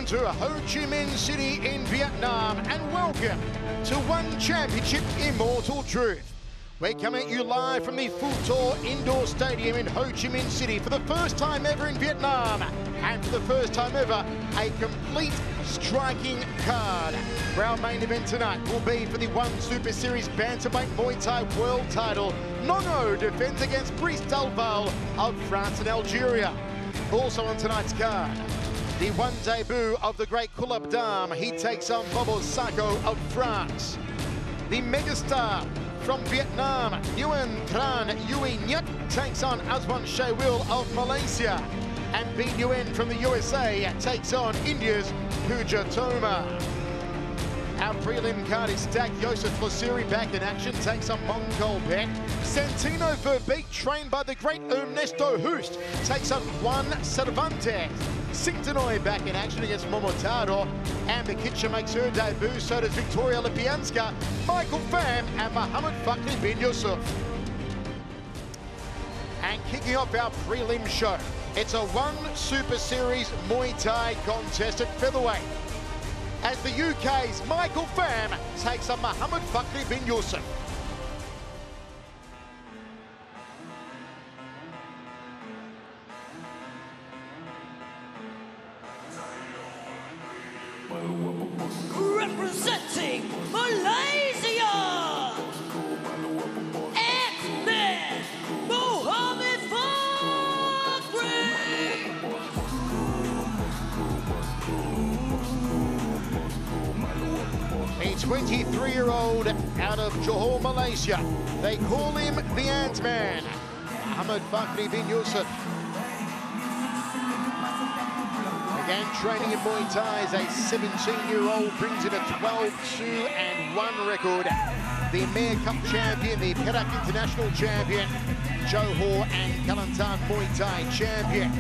to Ho Chi Minh City in Vietnam, and welcome to One Championship Immortal Truth. We're coming at you live from the Phu Tour Indoor Stadium in Ho Chi Minh City for the first time ever in Vietnam, and for the first time ever, a complete striking card. For our main event tonight will be for the One Super Series Bantamweight Muay Thai World Title. Nong-O defends against Brice Delval of France and Algeria. Also on tonight's card, the one debut of the great Kulabdam. He takes on Bobo Sacko of France. The megastar from Vietnam, Nguyen, Tran, Nhat takes on Azwan of Malaysia. And Nguyen from the USA takes on India's Puja Toma. Our prelim card is stacked. Joseph Lasiri back in action, takes on Mongkolpetch. Santino Verbeek, trained by the great Ernesto Hoost, takes on Juan Cervantes. Singtongnoi back in action against Immortal. Amber Kitchen makes her debut, so does Victoria Lipianska, Michael Pham and Mohammed Fakhri bin Yusuf. And kicking off our prelim show, it's a One Super Series Muay Thai contest at featherweight, as the UK's Michael Pham takes on Mohammed Fakhri bin Yusuf. Representing Malaysia, X-Men, Mohammed Fakhri. A 23-year-old out of Johor, Malaysia. They call him the Ant-Man, Mohammed Fakhri bin Yusuf. Began training in Muay Thai as a 17-year-old, brings in a 12-2-1 record. The Mayor Cup champion, the Piek International champion, Johor and Kelantan Muay Thai champion.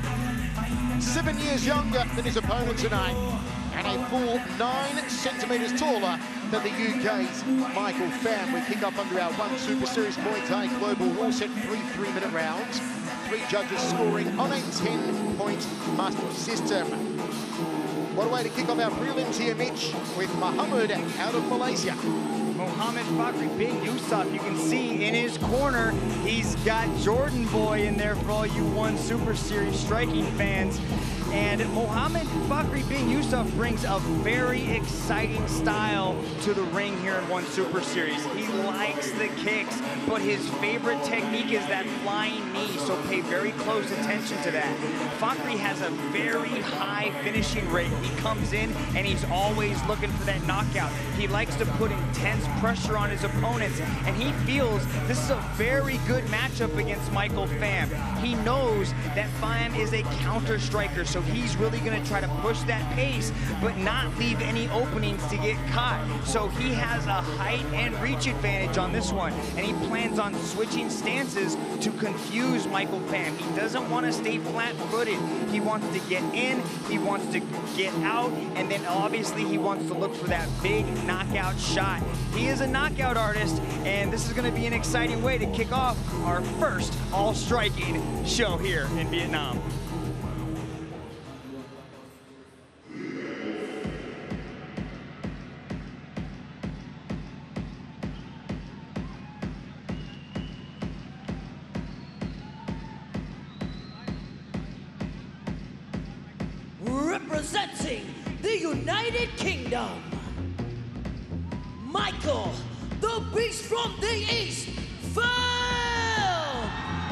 7 years younger than his opponent tonight, and a full 9 centimetres taller than the UK's Michael Pham. We kick off under our One Super Series Muay Thai Global Rule set, 3 3-minute rounds. 3 judges scoring on a 10-point must system. What a way to kick off our prelims here, Mitch, with Mohammed out of Malaysia. Mohammed Fakhri bin Yusuf, you can see in his corner, he's got Jordan Boy in there for all you One Super Series striking fans. And Mohammed Fakhri bin Yusuf brings a very exciting style to the ring here in One Super Series. He likes the kicks, but his favorite technique is that flying knee, so pay very close attention to that. Fakhri has a very high finishing rate. He comes in and he's always looking for that knockout. He likes to put intense pressure on his opponents, and he feels this is a very good matchup against Michael Pham. He knows that Pham is a counter striker, so he's really going to try to push that pace, but not leave any openings to get caught. So he has a height and reach advantage on this one, and he plans on switching stances to confuse Michael Pham. He doesn't want to stay flat-footed. He wants to get in, he wants to get out, and then obviously he wants to look for that big knockout shot. He is a knockout artist, and this is going to be an exciting way to kick off our first all-striking show here in Vietnam. Representing the United Kingdom, Michael, the Beast from the East, Pham!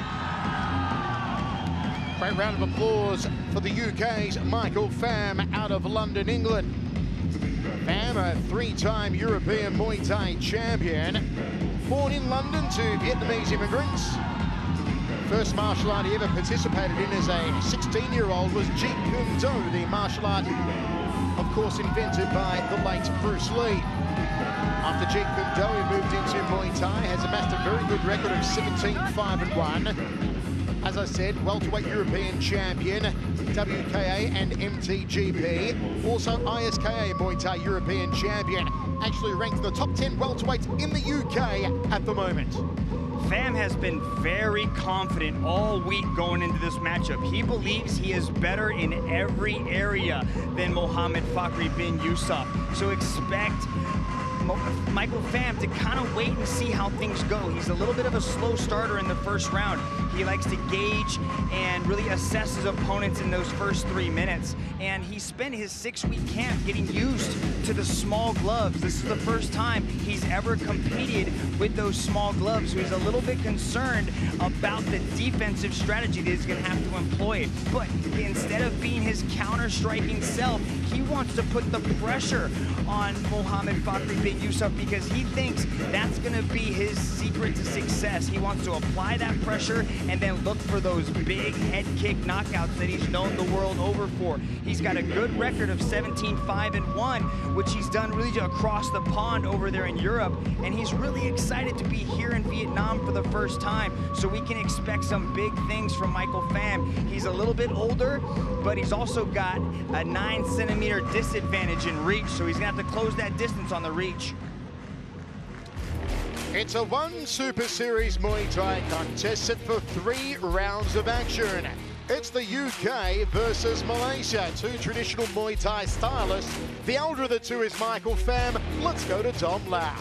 Great round of applause for the UK's Michael Pham out of London, England. Pham, a 3-time European Muay Thai champion, born in London to Vietnamese immigrants. First martial art he ever participated in as a 16-year-old was Jeet Kune Do, the martial art, of course, invented by the late Bruce Lee. After Jeet Kune Do, he moved into Muay Thai, has amassed a very good record of 17-5-1. As I said, welterweight European champion, WKA and MTGP. Also ISKA Muay Thai European champion. Actually ranked in the top 10 welterweights in the UK at the moment. Pham has been very confident all week going into this matchup. He believes he is better in every area than Mohamed Fakhri bin Yusuf. So expect Michael Pham to kind of wait and see how things go. He's a little bit of a slow starter in the first round. He likes to gauge and really assess his opponents in those first 3 minutes. And he spent his 6-week camp getting used to the small gloves. This is the first time he's ever competed with those small gloves. So he's a little bit concerned about the defensive strategy that he's going to have to employ. But instead of being his counter-striking self, he wants to put the pressure on Mohamed Fakhri bin Yusuf because he thinks that's going to be his secret to success. He wants to apply that pressure and then look for those big head kick knockouts that he's known the world over for. He's got a good record of 17-5-1, which he's done really across the pond over there in Europe, and he's really excited to be here in Vietnam for the first time, so we can expect some big things from Michael Pham. He's a little bit older, but he's also got a 9-centimeter disadvantage in reach, so he's gonna have to close that distance on the reach. It's a one Super Series Muay Thai contest set for 3 rounds of action. It's the UK versus Malaysia, 2 traditional Muay Thai stylists. The elder of the 2 is Michael Pham. Let's go to Dom Lau.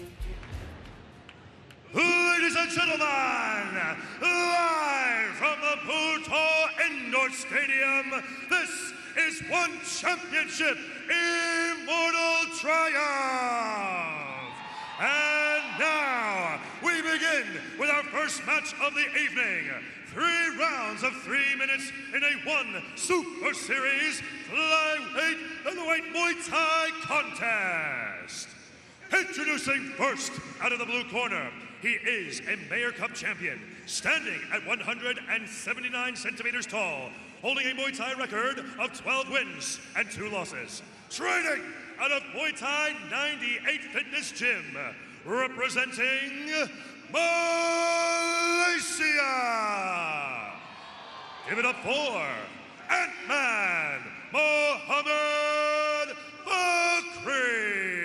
Ladies and gentlemen, live from the Puto Indoor Stadium, this is One Championship Immortal Triumph. And now we begin with our first match of the evening. 3 rounds of 3 minutes in a 1 Super Series flyweight featherweight Muay Thai contest. Introducing first, out of the blue corner, he is a Mayor Cup champion, standing at 179 centimeters tall, holding a Muay Thai record of 12 wins and 2 losses. Training out of Muay Thai 98 Fitness Gym, representing Malaysia. Give it up for Ant-Man Mohamed Fakhri.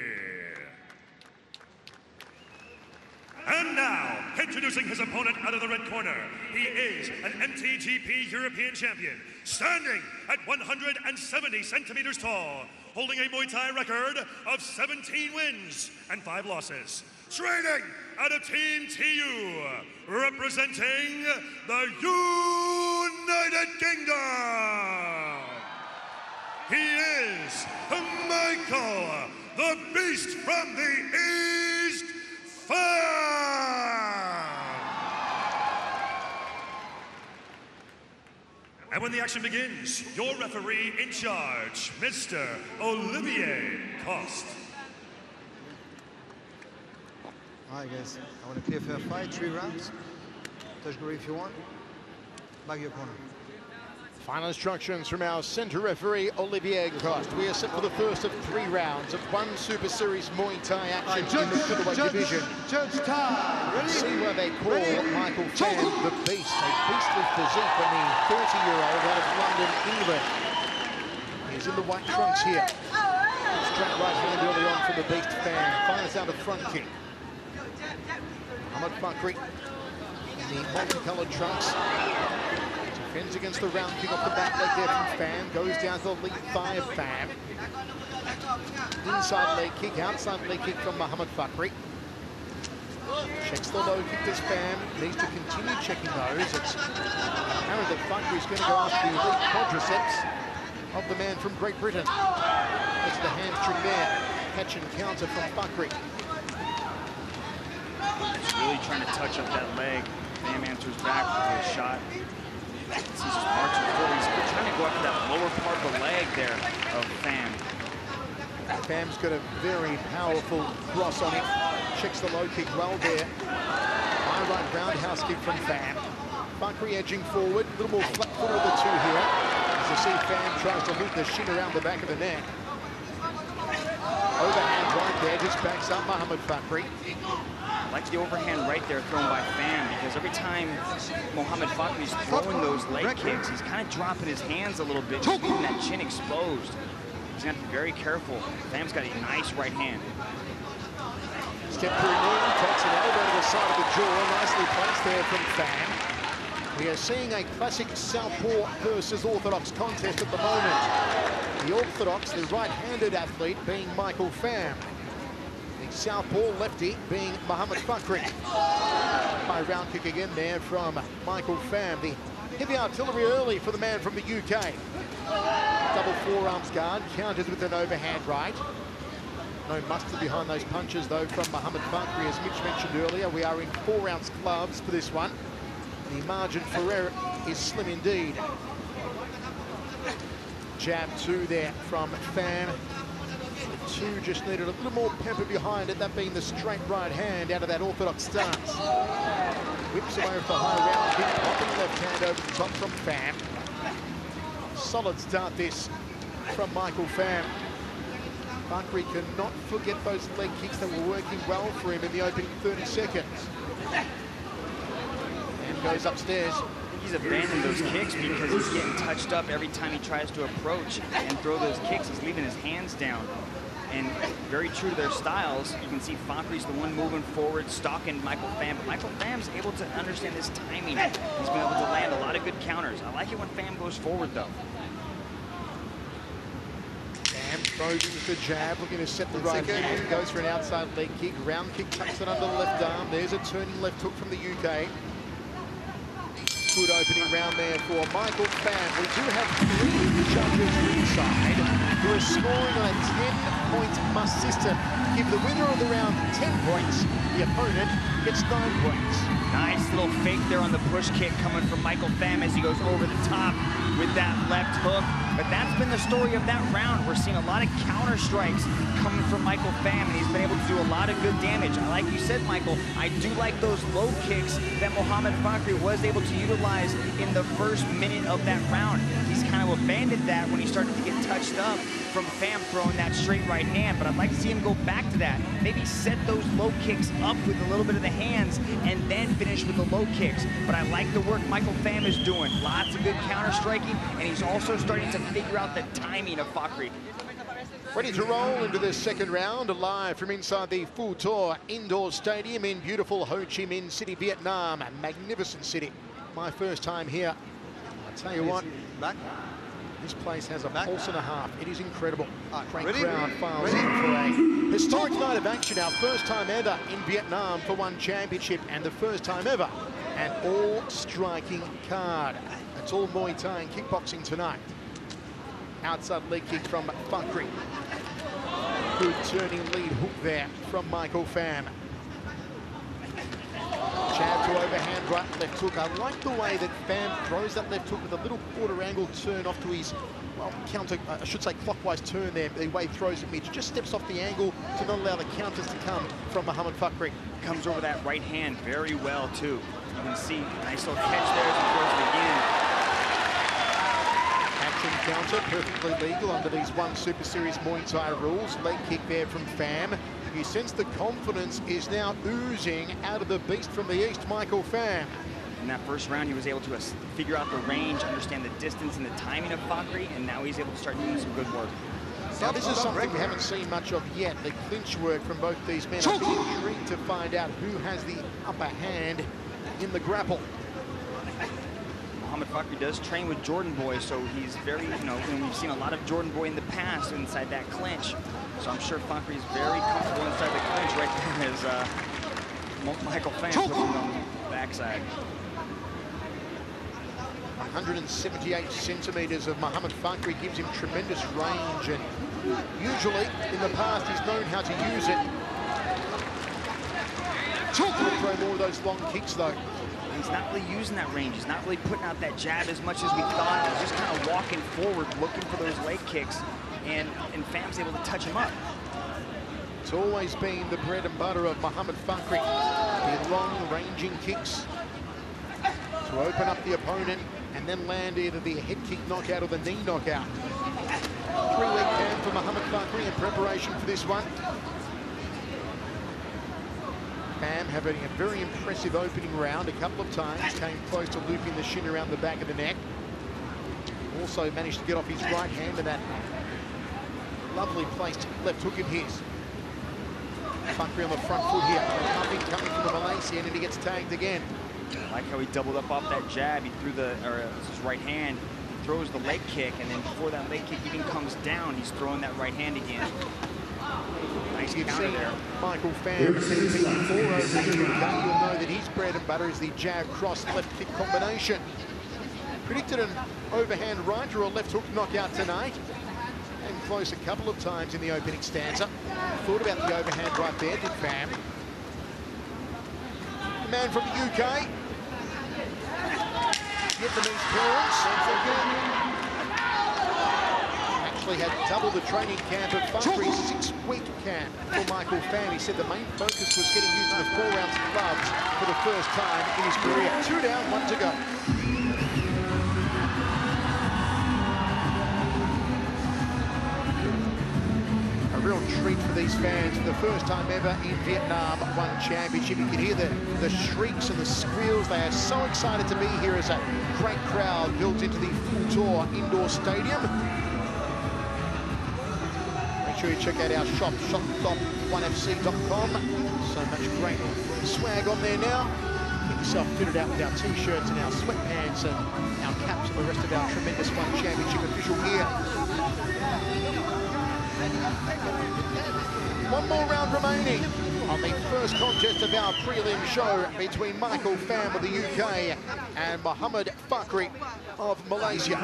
And now, introducing his opponent out of the red corner, he is an MTGP European champion, standing at 170 centimeters tall, holding a Muay Thai record of 17 wins and 5 losses. Training out of Team TU, representing the United Kingdom. He is Michael, the Beast from the East, Pham. And when the action begins, your referee in charge, Mr. Olivier Coste. All right, guys. I want a clear, fair fight, 3 rounds. Touch grip if you want. Back your corner. Final instructions from our center referee, Olivier Coste. We are set for the first of 3 rounds of 1 Super Series Muay Thai action in the featherweight division. Judge time. Ready? See where they call Michael Pham the Beast, a beastly physique from the 30-year-old out of London, England. He's in the white trunks here. Straight right hand early on from the Beast Pham. Fires out a front kick. Mohamed Fakhri in the multicolored trunks. Defends against the round kick off the back leg there from Pham. Goes down to the lead thigh of Pham. Inside leg kick, outside leg kick from Mohamed Fakhri. Checks the low kick as Pham. Needs to continue checking those. It's apparent that Fakhri's going to go after the elite quadriceps of the man from Great Britain. That's the hamstring there. Catch and counter from Fakhri. He's really trying to touch up that leg. Pham answers back with a shot. Sees his marks before. He's trying to go after that lower part of the leg there of Pham. Pham's got a very powerful cross on him. Checks the low kick well there. High right roundhouse kick from Pham. Fakhri edging forward. A little more flat-footed of the 2 here. As you see, Pham tries to loop the shin around the back of the neck. Overhand right there, just backs up Mohamed Fakhri. I like the overhand right there thrown by Pham, because every time Mohamed Fakhri's throwing those leg kicks, he's kind of dropping his hands a little bit, just leaving that chin exposed. He's gonna have to be very careful. Pham's got a nice right hand. Step through knee, takes an elbow to the side of the jaw. Nicely placed there from Pham. We are seeing a classic Southpaw versus Orthodox contest at the moment. The Orthodox, the right-handed athlete, being Michael Pham. The Southpaw lefty being Mohamed Fakhri. High round kick again there from Michael Pham. The heavy artillery early for the man from the UK. Double forearms guard, counters with an overhand right. No mustard behind those punches, though, from Mohamed Fakhri. As Mitch mentioned earlier, we are in 4-ounce gloves for this one. The margin for error is slim indeed. Jab 2 there from Pham. The 2 just needed a little more pepper behind it, that being the straight right hand out of that orthodox stance. Whips away with the high round kick, popping left hand over the top from Pham. Solid start this from Michael Pham. Fakhri cannot forget those leg kicks that were working well for him in the opening 30 seconds. And goes upstairs. He's abandoned those kicks because he's getting touched up every time he tries to approach and throw those kicks. He's leaving his hands down. And very true to their styles, you can see Fakhri's the one moving forward, stalking Michael Pham. But Michael Pham's able to understand his timing. He's been able to land a lot of good counters. I like it when Pham goes forward, though. Pham throws in with the jab, looking to set the right hand. Goes for an outside leg kick. Round kick, tucks it under the left arm. There's a turning left hook from the UK. Good opening round there for Michael Pham. We do have 3 judges inside who are scoring on a 10-point must system. Give the winner of the round 10 points, the opponent gets 9 points. Nice little fake there on the push kick coming from Michael Pham as he goes over the top with that left hook. But that's been the story of that round. We're seeing a lot of counter strikes coming from Michael Pham, and he's been able to do a lot of good damage. Like you said, Michael, I do like those low kicks that Mohamed Fakhri was able to utilize in the first minute of that round. He's kind of abandoned that when he started to get touched up from Pham throwing that straight right hand, but I'd like to see him go back to that. Maybe set those low kicks up with a little bit of the hands and then finish with the low kicks. But I like the work Michael Pham is doing. Lots of good counter striking, and he's also starting to figure out the timing of Fakhri. Ready to roll into the second round, live from inside the Phu Tor Indoor Stadium in beautiful Ho Chi Minh City, Vietnam. A magnificent city. My first time here. I tell you what, this place has a pulse and a half. It is incredible. Great crowd files in for a historic night of action. Our first time ever in Vietnam for one championship, and the first time ever an all-striking card. It's all Muay Thai and kickboxing tonight. Outside leg kick from Fakhri. Good turning lead hook there from Michael Pham. Jab to overhand right left hook. I like the way that Pham throws that left hook with a little quarter angle turn off to his, well, counter, I should say clockwise turn there. The way he throws it, Mitch just steps off the angle to not allow the counters to come from Mohamed Fakhri. Comes over that right hand very well, too. You can see nice little catch there as he throws it again. Action counter, perfectly legal under these one Super Series Muay Thai rules. Leg kick there from Pham. You sense the confidence is now oozing out of the beast from the east, Michael Pham. In that first round, he was able to figure out the range, understand the distance and the timing of Fakhri, and now he's able to start doing some good work. Now, this is something we haven't seen much of yet, the clinch work from both these men. I'd be intrigued to find out who has the upper hand in the grapple. Mohamed Fakhri does train with Jordan Boy, so he's very, and we've seen a lot of Jordan Boy in the past inside that clinch. So I'm sure Fakhri is very comfortable inside the clinch right there as Michael Pham puts him on the backside. 178 centimeters of Mohamed Fakhri gives him tremendous range, and usually in the past he's known how to use it. He'll throw more of those long kicks though. He's not really using that range. He's not really putting out that jab as much as we thought. He's just kind of walking forward, looking for those leg kicks, and Pham's able to touch him up. It's always been the bread and butter of Mohamed Fakhri. The long ranging kicks to open up the opponent and then land either the head kick knockout or the knee knockout. 3-week camp for Mohamed Fakhri in preparation for this one. Pham having a very impressive opening round a couple of times, came close to looping the shin around the back of the neck. Also managed to get off his right hand and that lovely placed left hook of his. Fakri on the front foot here. Nothing coming from the Malaysian, and he gets tagged again. I like how he doubled up off that jab. He threw his right hand. He throws the leg kick, and then before that leg kick even comes down, he's throwing that right hand again. Nice counter there. Michael Pham before over in the UK. You'll know that his bread and butter is the jab cross left kick combination. Predicted an overhand right or a left hook knockout tonight. And close a couple of times in the opening stanza. Thought about the overhand right there, did Pham. The man from the UK. Vietnamese parents. Actually had double the training camp of Fakri's 6-week camp for Michael Pham. He said the main focus was getting used to the 4 rounds of clubs for the first time in his career. 2 down, 1 to go. A real treat for these fans. For the first time ever in Vietnam, one championship. You can hear the shrieks and the squeals. They are so excited to be here as a great crowd built into the Full Tour indoor stadium. Make sure you check out our shop, shop.1fc.com. So much great swag on there now. Get yourself fitted out with our t-shirts and our sweatpants and our caps and the rest of our tremendous One Championship official gear. One more round remaining on the first contest of our prelim show between Michael Pham of the UK and Muhammad Fakri of Malaysia.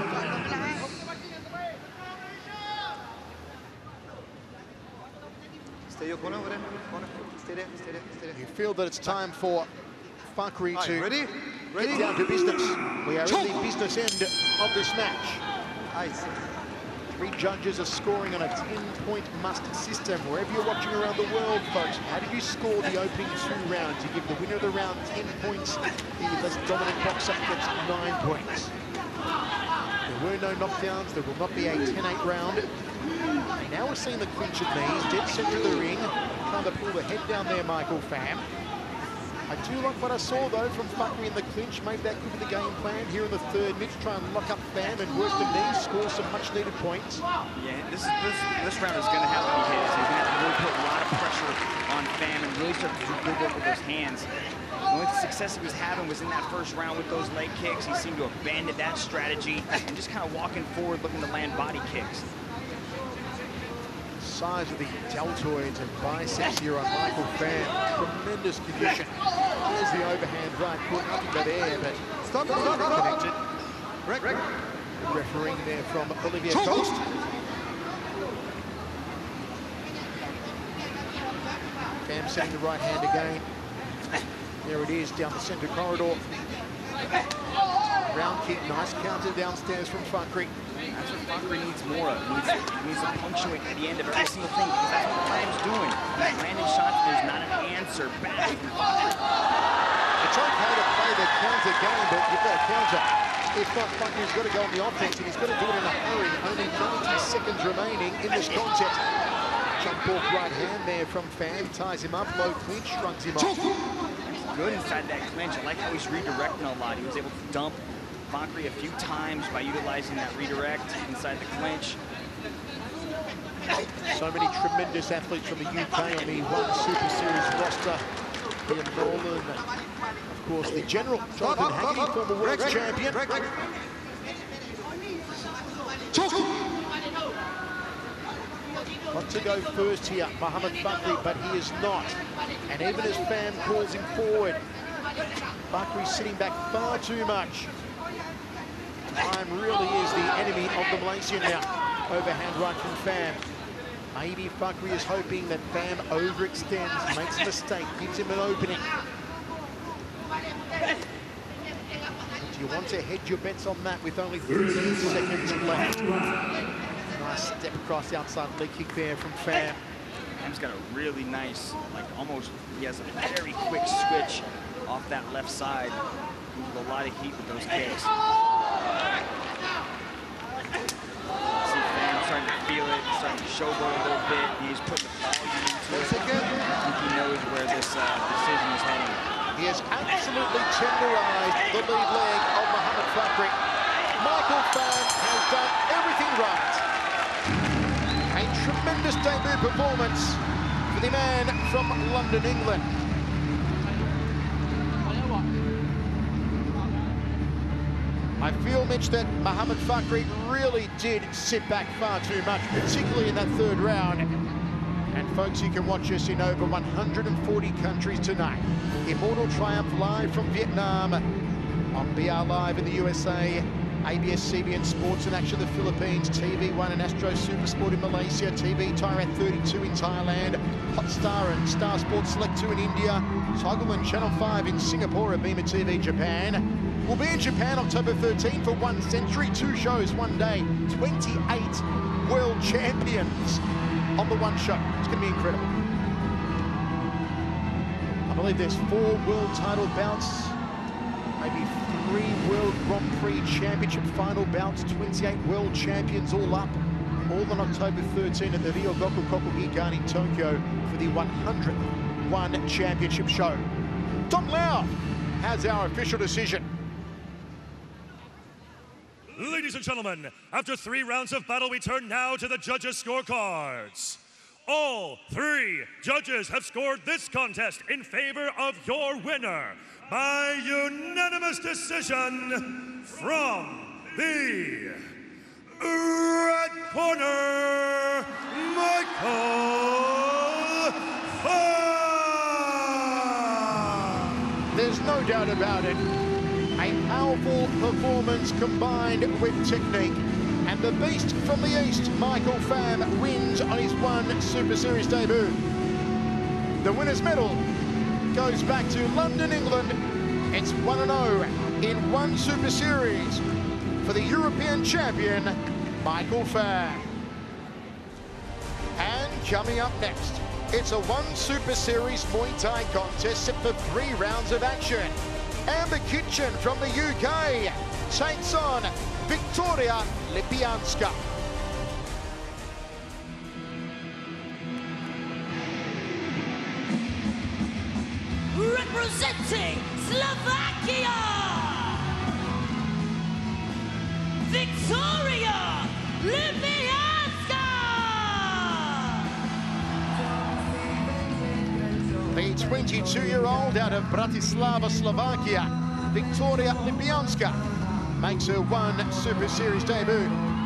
Stay your corner, corner. Stay there, stay there, stay there. You feel that it's time for Fakri to ready? get down to business. We are in the business end of this match. Ice. 3 judges are scoring on a 10-point must system. Wherever you're watching around the world, folks, how did you score the opening 2 rounds? You give the winner of the round 10 points. The less dominant boxer gets 9 points. There were no knockdowns. There will not be a 10-8 round. Now we're seeing the clinch at knees, dead center of the ring, trying to pull the head down there, Michael Pham. I do like what I saw, though, from Fakri in the clinch. Maybe that could be the game plan here in the 3rd. Mitch try and lock up Pham and work the knees, score some much-needed points. Yeah, this round is going to have to be his. He's going to have to really put a lot of pressure on Pham and really start to do good work with those hands. The only success he was having was in that first round with those leg kicks. He seemed to have abandoned that strategy and just kind of walking forward, looking to land body kicks. Size of the deltoids and biceps here on Michael Pham. Tremendous condition. There's the overhand right foot, nothing but air, but Stop. connected. Rick. Refereeing there from Olivier Coast. Pham setting the right hand again. There it is, down the center corridor. Round kick, nice counter downstairs from Fakri. That's what Fakri needs more of. He needs to punctuate at the end of every single thing, because that's what Pham's doing. He's landing shots, there's not an answer back. It's okay to play the counter game, but you've got to counter. If not, Fakri's got to go on the offense, and he's got to do it in a hurry. Only 90 seconds remaining in this contest. Jump off right hand there from Pham, ties him up, low clinch, shrugs him off. He's good inside that clinch. I like how he's redirecting a lot. He was able to dump Fakri a few times by utilizing that redirect inside the clinch. So many tremendous athletes from the UK on the One Super Series roster. Ian Nolan, of course, the General, Jonathan Haggerty, former world champion. Got to go first here, Muhammad Fakri, but he is not. And even as Pham calls him forward, Fakri's sitting back far too much. Time really is the enemy of the Malaysian now. Overhand right from Pham. Maybe Fakri is hoping that Pham overextends, makes a mistake, gives him an opening. Do you want to hedge your bets on that with only 13 seconds left? Nice step across outside leg kick there from Pham. Pham's got a really nice, like almost, he has a very quick switch off that left side. Moved a lot of heat with those kicks. See Pham starting to feel it, starting to showboat a little bit. He's putting the volume into it. I think he knows where this decision is heading. He has absolutely tenderized the lead leg of Muhammad Fakri. Michael Pham has done everything right. A tremendous debut performance for the man from London, England. I feel, Mitch, that Mohamed Fakhri really did sit back far too much, particularly in that third round. And folks, you can watch us in over 140 countries tonight. Immortal Triumph live from Vietnam, on BR Live in the USA, ABS-CBN Sports and Action the Philippines, TV1 and Astro Supersport in Malaysia, TV Tyrat 32 in Thailand, Hotstar and Star Sports Select 2 in India, Toggle and Channel 5 in Singapore, Abima TV Japan. We'll be in Japan October 13 for 1 century, 2 shows, 1 day, 28 world champions on the one show. It's going to be incredible. I believe there's 4 world title bouts, maybe 3 World Grand Prix Championship final bouts, 28 world champions all up, all on October 13 at the Ryogoku Kokugikan in Tokyo for the 101 Championship show. Tom Lau has our official decision. Ladies and gentlemen, after 3 rounds of battle, we turn now to the judges' scorecards. All 3 judges have scored this contest in favor of your winner by unanimous decision from the red corner, Mongkolpetch. There's no doubt about it. A powerful performance combined with technique. And the beast from the east, Michael Pham, wins on his 1 Super Series debut. The winner's medal goes back to London, England. It's 1-0 in 1 Super Series for the European champion, Michael Pham. And coming up next, it's a 1 Super Series Muay Thai contest set for 3 rounds of action. Amber Kitchen from the UK takes on Victoria Lipyanska. Representing Slovakia, Victoria Lipyanska. The 22-year-old out of Bratislava, Slovakia, Victoria Lipyanska, makes her 1 Super Series debut.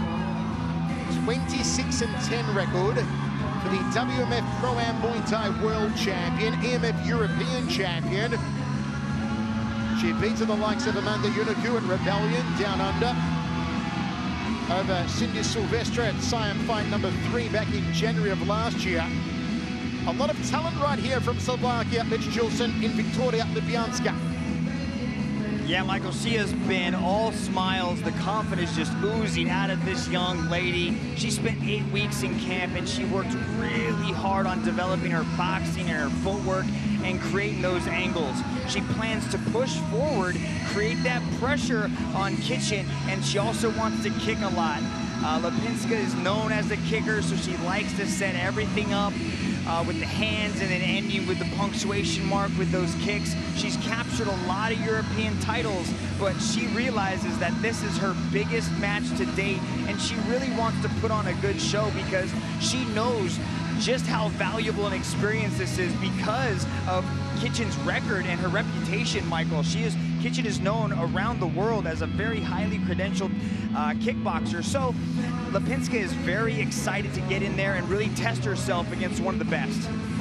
26-10 record for the WMF Pro-Am Muay Thai World Champion, EMF European Champion. She beats the likes of Amanda Yuniku and Rebellion down under. Over Cindy Silvestre at Siam fight number 3 back in January of last year. A lot of talent right here from Slovakia, Mitch Gilson, in Victoria Lipyanska. Yeah, Michael, she has been all smiles. The confidence just oozing out of this young lady. She spent 8 weeks in camp and she worked really hard on developing her boxing and her footwork and creating those angles. She plans to push forward, create that pressure on Kitchen, and she also wants to kick a lot. Lipyanska is known as a kicker, so she likes to set everything up with the hands and then ending with the punctuation mark with those kicks. She's captured a lot of European titles, but she realizes that this is her biggest match to date, and she really wants to put on a good show because she knows just how valuable and experienced this is because of Kitchen's record and her reputation, Michael. Kitchen is known around the world as a very highly credentialed kickboxer. So Lipyanska is very excited to get in there and really test herself against one of the best.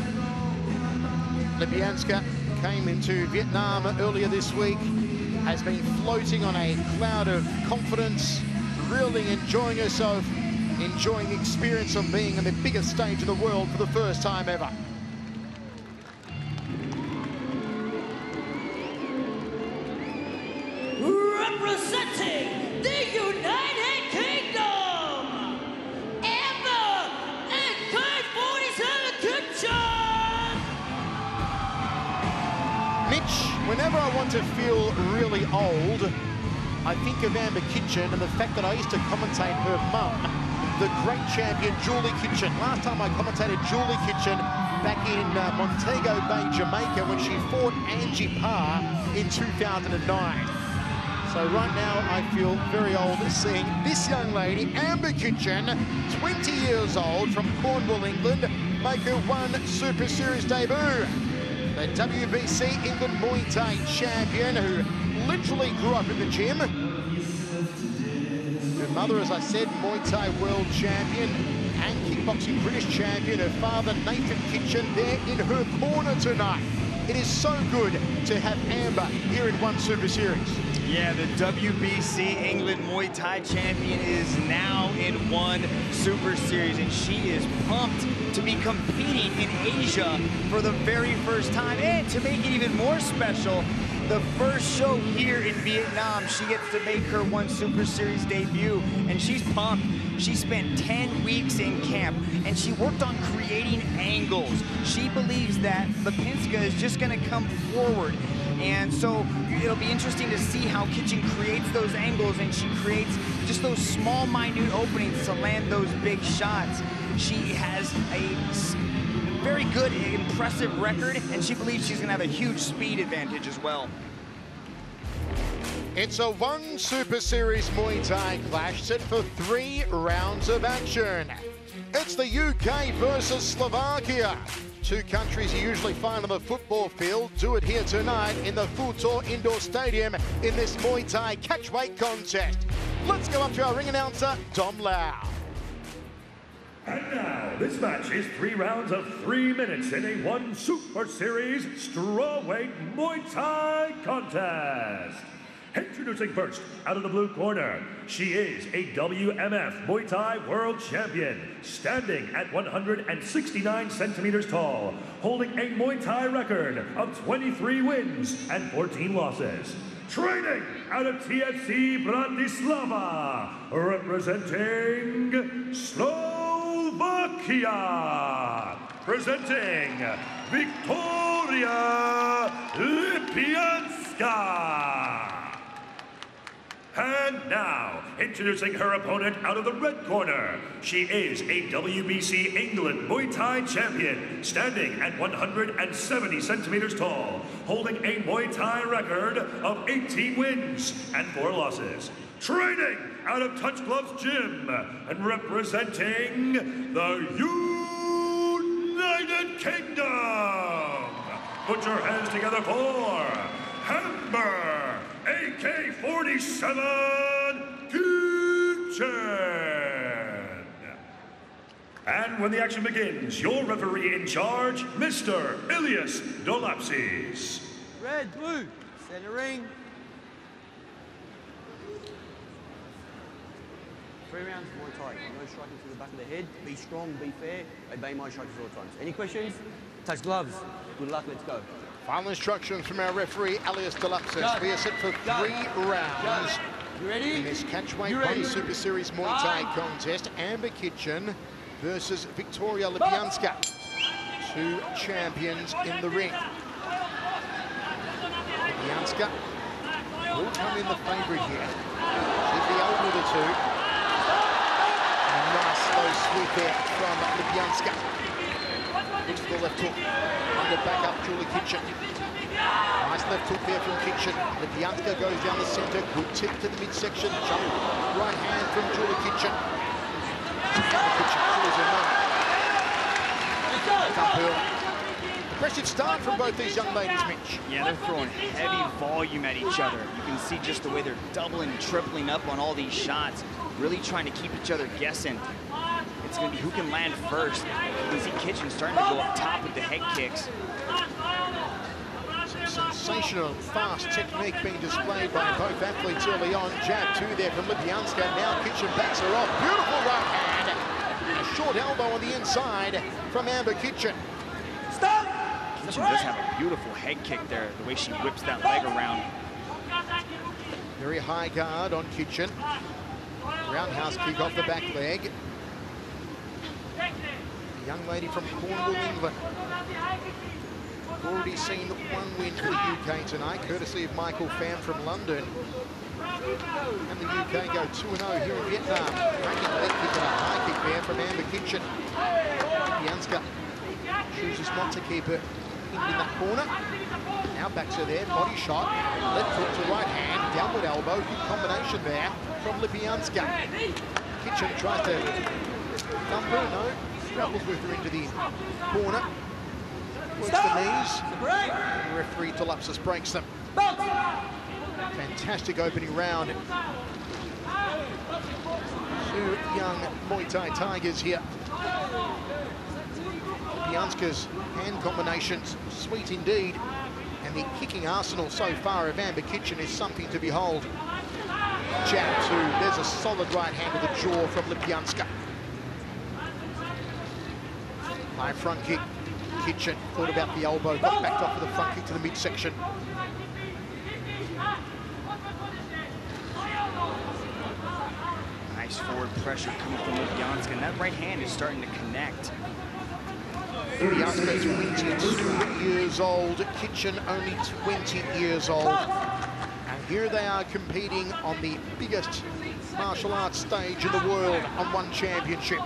Lipyanska came into Vietnam earlier this week, has been floating on a cloud of confidence, really enjoying herself, enjoying the experience of being on the biggest stage in the world for the first time ever. Representing the United Kingdom, Amber and K47 Kitchen. Mitch, whenever I want to feel really old, I think of Amber Kitchen and the fact that I used to commentate her mum, the great champion Julie Kitchen. Last time I commentated Julie Kitchen back in Montego Bay, Jamaica, when she fought Angie Parr in 2009. So right now, I feel very old seeing this young lady, Amber Kitchen, 20 years old, from Cornwall, England, make her one Super Series debut. The WBC England Muay Thai champion who literally grew up in the gym. Her mother, as I said, Muay Thai world champion and kickboxing British champion. Her father, Nathan Kitchen, there in her corner tonight. It is so good to have Amber here in one Super Series. Yeah, the WBC England Muay Thai champion is now in one Super Series, and she is pumped to be competing in Asia for the very first time. And to make it even more special, the first show here in Vietnam, she gets to make her one Super Series debut, and she's pumped. She spent 10 weeks in camp, and she worked on creating angles. She believes that Lipinska is just gonna come forward, and so it'll be interesting to see how Kitchen creates those angles, and she creates just those small, minute openings to land those big shots. She has a very good, impressive record, and she believes she's gonna have a huge speed advantage as well. It's a one Super Series Muay Thai clash set for 3 rounds of action. It's the UK versus Slovakia. Two countries you usually find on the football field do it here tonight in the Phu Tor Indoor Stadium in this Muay Thai catchweight contest. Let's go up to our ring announcer, Dom Lau. And now, this match is 3 rounds of 3 minutes in a one Super Series strawweight Muay Thai contest. Introducing first, out of the blue corner, she is a WMF Muay Thai World Champion, standing at 169 centimeters tall, holding a Muay Thai record of 23 wins and 14 losses. Training out of TFC Bratislava, representing Slovakia, presenting Victoria Lipinska. And now, introducing her opponent out of the red corner. She is a WBC England Muay Thai champion, standing at 170 centimeters tall, holding a Muay Thai record of 18 wins and 4 losses. Training out of Touch Gloves Gym and representing the United Kingdom. Put your hands together for Amber AK-47 Kitchen. And when the action begins, your referee in charge, Mr. Ilyas Dolapsis. Red, blue, center ring. 3 rounds Muay Thai. No striking through the back of the head. Be strong, be fair. Obey my instructions all times. Any questions? Touch gloves. Good luck, let's go. Final instructions from our referee, Ilyas Dolapsis. We are set for 3 rounds. You ready? In this catchweight one Super Series Muay Thai contest, Amber Kitchen versus Victoria Lipinska. 2 champions in the ring. Lipinska will come in the favourite here. She's the older of the two. A nice slow sweep there from Lipinska. Looks for the left hook. Under back up, Julie Kitchen. Nice left hook there from Kitchen. Lipinska goes down the centre. Good tip to the midsection. Jump. Right hand from Julie Kitchen. Kitchen pulls her mum. Up early. Impressive start from both these young ladies, Mitch. Yeah, they're throwing heavy volume at each other. You can see just the way they're doubling and tripling up on all these shots, really trying to keep each other guessing. It's going to be who can land first. You can see Kitchen starting to go up top with the head kicks. Some sensational fast technique being displayed by both athletes early on. Jab 2 there from Lipinska. Now Kitchen backs her off. Beautiful right hand. A short elbow on the inside from Amber Kitchen. Stop! Kitchen does have a beautiful head kick there, the way she whips that leg around. Very high guard on Kitchen. Roundhouse kick off the back leg. A young lady from Cornwall, England. Already seen 1 win for the UK tonight, courtesy of Michael Pham from London. And the UK go 2-0 here in Vietnam. Cracking leg kick and a high kick there from Amber Kitchen. Lipinska chooses not to keep her pinned in that corner. Now back to there, body shot, left hook to right hand, downward elbow, good combination there from Lipyanska. Kitchen tries to dump her, no, struggles with her into the corner. Works the knees, and referee Telakun breaks them. Fantastic opening round. Two young Muay Thai tigers here. Lipyanska's hand combinations, sweet indeed. And the kicking arsenal so far of Amber Kitchen is something to behold. Jab two, there's a solid right hand to the jaw from Lipyanska. High front kick. Kitchen thought about the elbow, got backed off with a front kick to the midsection. Nice forward pressure coming from Lipyanska, and that right hand is starting to connect. Lipyanska, 22 years old, Kitchen only 20 years old. And here they are competing on the biggest martial arts stage in the world on one championship.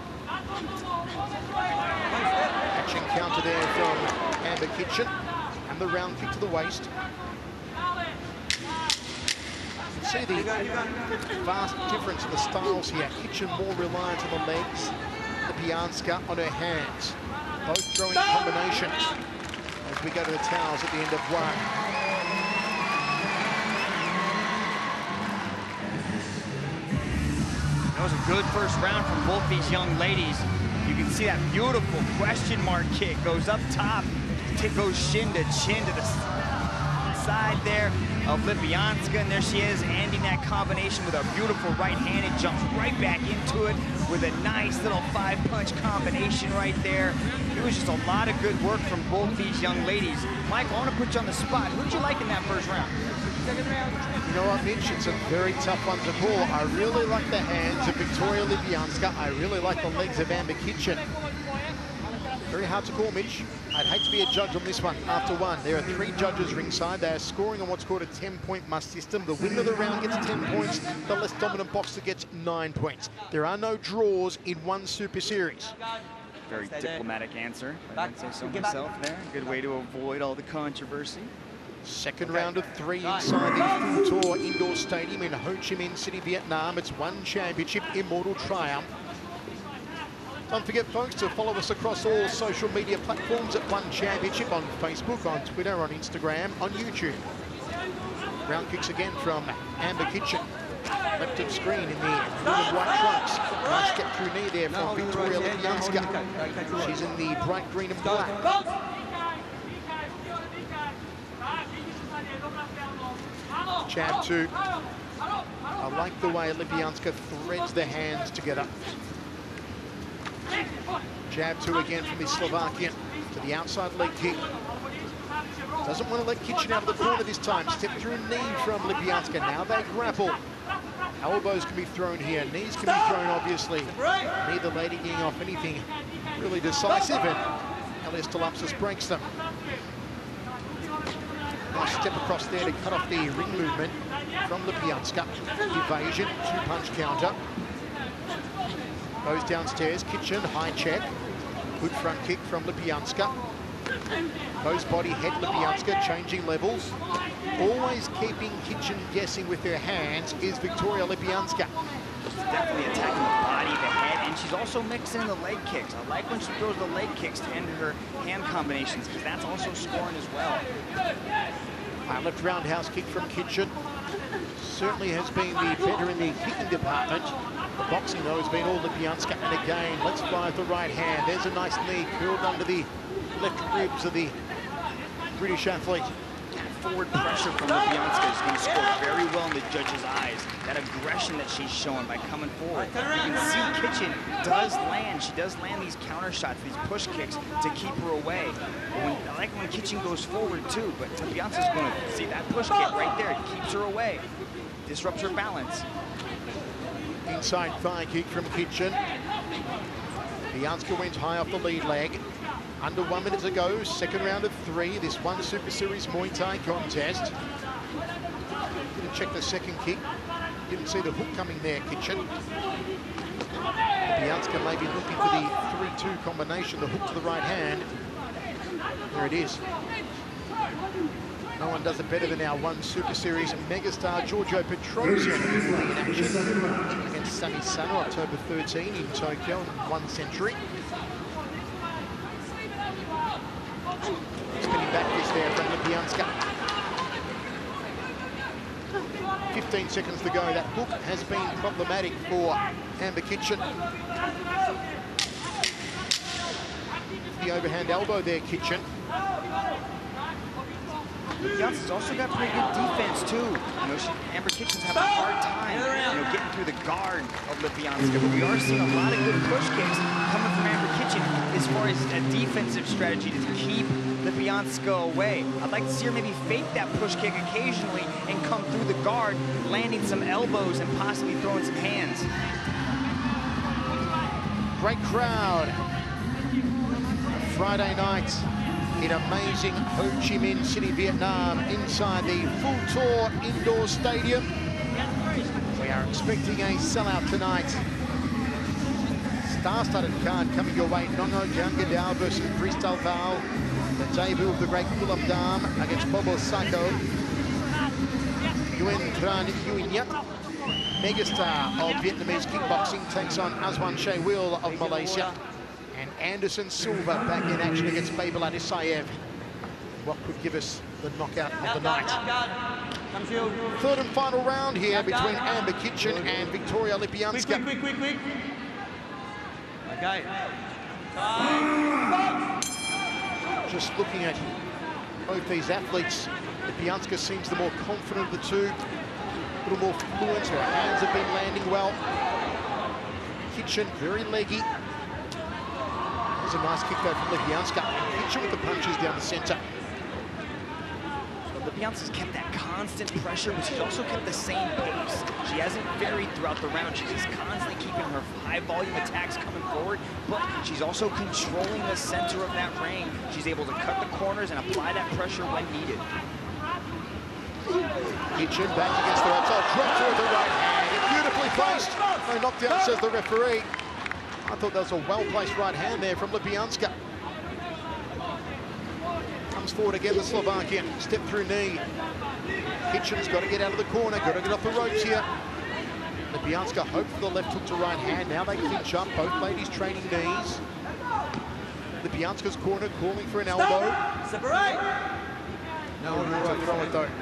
Catching counter there from Amber Kitchen, and the round kick to the waist. You can see the vast difference in the styles here. Kitchen more reliant on the legs, Lipyanska on her hands. Both throwing combinations as we go to the towels at the end of one. That was a good first round from both these young ladies. You can see that beautiful question mark kick goes up top, goes shin to the side there of Lipyanska, and there she is, ending that combination with a beautiful right hand. It jumps right back into it with a nice little 5-punch combination right there. It was just a lot of good work from both these young ladies. Michael, I want to put you on the spot. Who did you like in that first round? You know what, Mitch? It's a very tough one to call. I really like the hands of Victoria Lipyanska. I really like the legs of Amber Kitchen. Very hard to call, Mitch. I'd hate to be a judge on this one after one. There are 3 judges ringside. They are scoring on what's called a 10-point must system. The winner of the round gets 10 points. The less dominant boxer gets 9 points. There are no draws in one Super Series. Very diplomatic answer. I would say so myself there. Good way to avoid all the controversy. Second round of 3 inside the Full Tour Indoor Stadium in Ho Chi Minh City, Vietnam. It's one championship, Immortal Triumph. Don't forget, folks, to follow us across all social media platforms at One Championship, on Facebook, on Twitter, on Instagram, on YouTube. Round kicks again from Amber Kitchen. Left of screen in the blue and white trunks. Nice step through knee there from Victoria Lipyanska. She's in the bright green and black. Jab two. I like the way Lipyanska threads the hands together. Jab two again from the Slovakian to the outside leg kick. Doesn't want to let Kitchen out of the corner this time. Step through knee from Lipyanska. Now they grapple. Elbows can be thrown here. Knees can be thrown, obviously. Neither lady getting off anything really decisive, and Elias Telakun breaks them. Nice step across there to cut off the ring movement from Lipyanska. Evasion, 2-punch counter. Goes downstairs, Kitchen, high check. Good front kick from Lipyanska. Goes body, head Lipyanska, changing levels. Always keeping Kitchen guessing with her hands is Victoria Lipyanska. She's definitely attacking the body, the head, and she's also mixing in the leg kicks. I like when she throws the leg kicks to end her hand combinations, because that's also scoring as well. High left roundhouse kick from Kitchen. Certainly has been the better in the kicking department. The boxing, though, has been all Lipyanska. And again, let's fire the right hand. There's a nice knee curled under the left ribs of the British athlete. Forward pressure from Lipyanska is going to score very well in the judge's eyes. That aggression that she's showing by coming forward. You can see Kitchen does land. She does land these counter shots, these push kicks to keep her away. But I like when Kitchen goes forward too, but Lipyanska's going to see that push kick right there. It keeps her away, disrupts her balance. Inside thigh kick from Kitchen. Lipyanska went high off the lead leg. Under 1 minute to go, second round of 3. This one Super Series Muay Thai contest. Didn't check the second kick. Didn't see the hook coming there, Kitchen. Lipyanska maybe looking for the 3-2 combination, the hook to the right hand. There it is. No one does it better than our one Super Series megastar, Giorgio Petrosian, will be in action against Sami Sano, October 13 in Tokyo, in 1 century. Spinning back fist there from Lipyanska. 15 seconds to go. That hook has been problematic for Amber Kitchen. The overhand elbow there, Kitchen. Lipyanska's also got pretty good defense too. You know, Amber Kitchen's having a hard time, you know, getting through the guard of Lipyanska, but we are seeing a lot of good push kicks coming from Amber Kitchen as far as a defensive strategy to keep Lipyanska away. I'd like to see her maybe fake that push kick occasionally and come through the guard, landing some elbows and possibly throwing some hands. Great crowd. Friday night in amazing Ho Chi Minh City, Vietnam, inside the Full Tour Indoor Stadium. We are expecting a sellout tonight. Star-studded card coming your way. Nong-O Gaiyanghadao versus Brice Delval. The debut of the great Kulabdam against Bobo, Sacko. Nguyen, Tran, Nguyen. Megastar of Vietnamese kickboxing takes on Azwan of Malaysia. And Anderson Silva back in action against Babel Adisayev. What could give us the knockout of the night? Third and final round here between Amber Kitchen and Victoria Lipyanska. Quick. Okay. Just looking at both these athletes, Lipyanska seems the more confident of the two. A little more fluent, her hands have been landing well. Kitchen, very leggy. A nice kick though from Lipyanska. Kitchen with the punches down the centre. Lipyanska's kept that constant pressure, but she's also kept the same pace. She hasn't varied throughout the round. She's just constantly keeping her high-volume attacks coming forward, but she's also controlling the center of that ring. She's able to cut the corners and apply that pressure when needed. Kitchen back against the outside, dropped with the right hand. Beautifully placed. No knockdown, says the referee. I thought that was a well-placed right hand there from Lipyanska. Comes forward again, the Slovakian. Step through knee. Kitchen's got to get out of the corner, got to get off the ropes here. Lipyanska hoped for the left hook to right hand. Now they clinch up, both ladies trading knees. Lipyanska's corner calling for an elbow. Separate. No one will throw it though.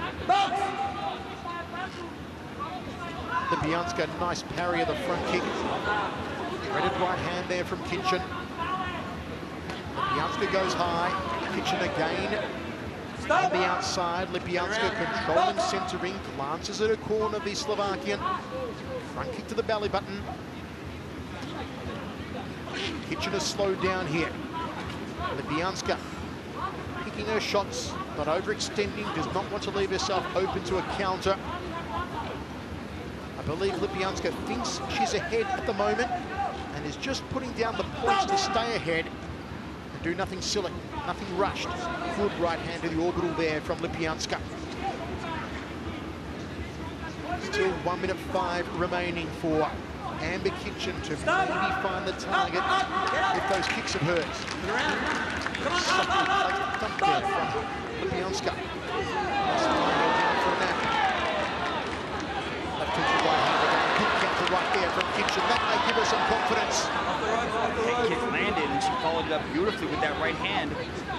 Lipyanska, nice parry of the front kick. Threaded right hand there from Kitchen. Lipyanska goes high. Kitchen again on the outside. Lipyanska controlling centering, glances at her corner, the Slovakian. Front kick to the belly button. Kitchen has slowed down here. Lipyanska picking her shots, not overextending, does not want to leave herself open to a counter. I believe Lipyanska thinks she's ahead at the moment and is just putting down the points to stay ahead and do nothing silly, nothing rushed. Good right hand to the orbital there from Lipyanska. Still 1 minute 5 remaining for Amber Kitchen to maybe find the target with those kicks of hers. Subtle dump there from Lipyanska. Left hook to right hand again. Good counter right there from Kitchen. That may give her some confidence. That kick landed and she followed it up beautifully with that right hand.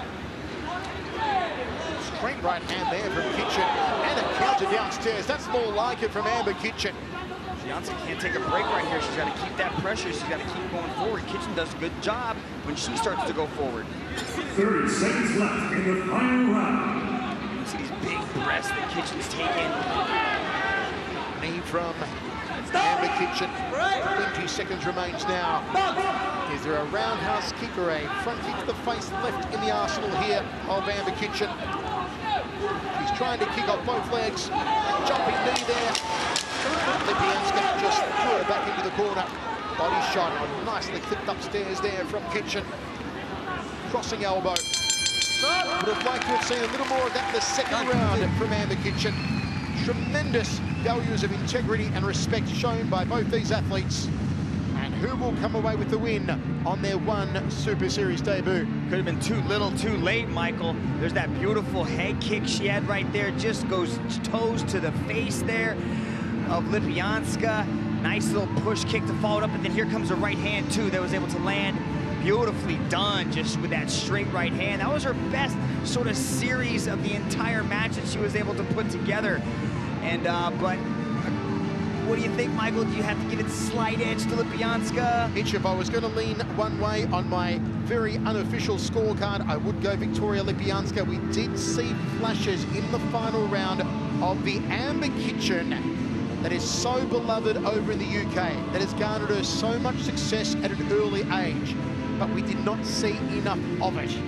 Straight right hand there from Kitchen. And a counter downstairs. That's more like it from Amber Kitchen. Lipyanska can't take a break right here. She's got to keep that pressure. She's got to keep going forward. Kitchen does a good job when she starts to go forward. 30 seconds left in the final round. You see these big breaths that Kitchen's taking. Knee from Amber Kitchen. 20 seconds remains now. Is there a roundhouse kick or a front kick to the face left in the arsenal here of Amber Kitchen? She's trying to kick off both legs. Jumping knee there. Lipyanska just threw her back into the corner. Body shot, nicely clipped upstairs there from Kitchen. Crossing elbow. Would have liked to have seen a little more of that in the second round from Amber Kitchen. Tremendous values of integrity and respect shown by both these athletes. And who will come away with the win on their one Super Series debut. Could have been too little, too late, Michael. There's that beautiful head kick she had right there. Just goes toes to the face there of Lipyanska. Nice little push kick to follow it up, and then here comes a right hand, too, that was able to land. Beautifully done, just with that straight right hand. That was her best sort of series of the entire match that she was able to put together. And, but what do you think, Michael? Do you have to give it slight edge to Lipyanska? Mitch, if I was going to lean one way on my very unofficial scorecard, I would go Victoria Lipyanska. We did see flashes in the final round of the Amber Kitchen that is so beloved over in the UK, that has garnered her so much success at an early age, but we did not see enough of it.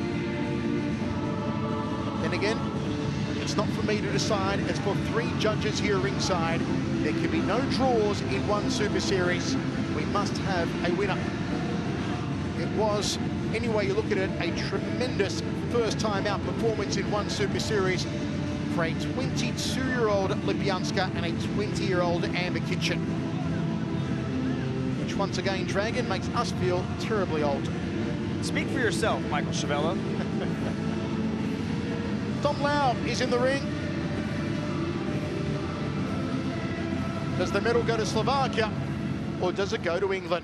Then again, it's not for me to decide, it's for 3 judges here ringside. There can be no draws in one Super Series. We must have a winner. It was, any way you look at it, a tremendous first time out performance in one Super Series for a 22-year-old Lipyanska and a 20-year-old Amber Kitchen, which once again, Dragon, makes us feel terribly old. Speak for yourself, Michael Chavello. Tom Lau is in the ring. Does the medal go to Slovakia, or does it go to England?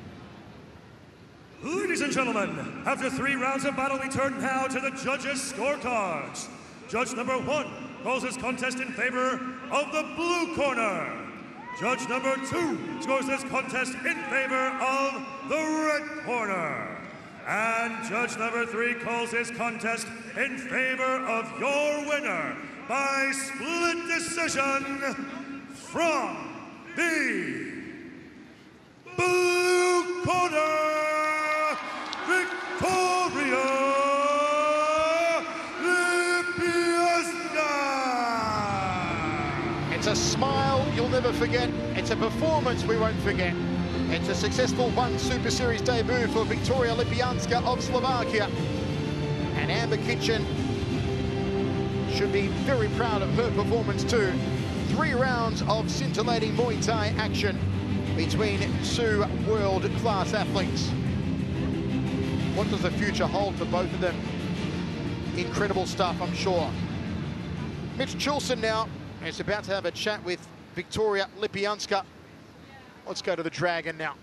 Ladies and gentlemen, after 3 rounds of battle, we turn now to the judges' scorecards. Judge number 1 calls this contest in favor of the blue corner. Judge number 2 scores this contest in favor of the red corner. And judge number 3 calls this contest in favor of your winner by split decision from the blue corner, Victoria Lipyanska. It's a smile you'll never forget. It's a performance we won't forget. It's a successful one Super Series debut for Victoria Lipyanska of Slovakia. And Amber Kitchen should be very proud of her performance too. 3 rounds of scintillating Muay Thai action between 2 world-class athletes. What does the future hold for both of them? Incredible stuff, I'm sure. Mitch Chilson now is about to have a chat with Victoria Lipyanska. Let's go to the Dragon now.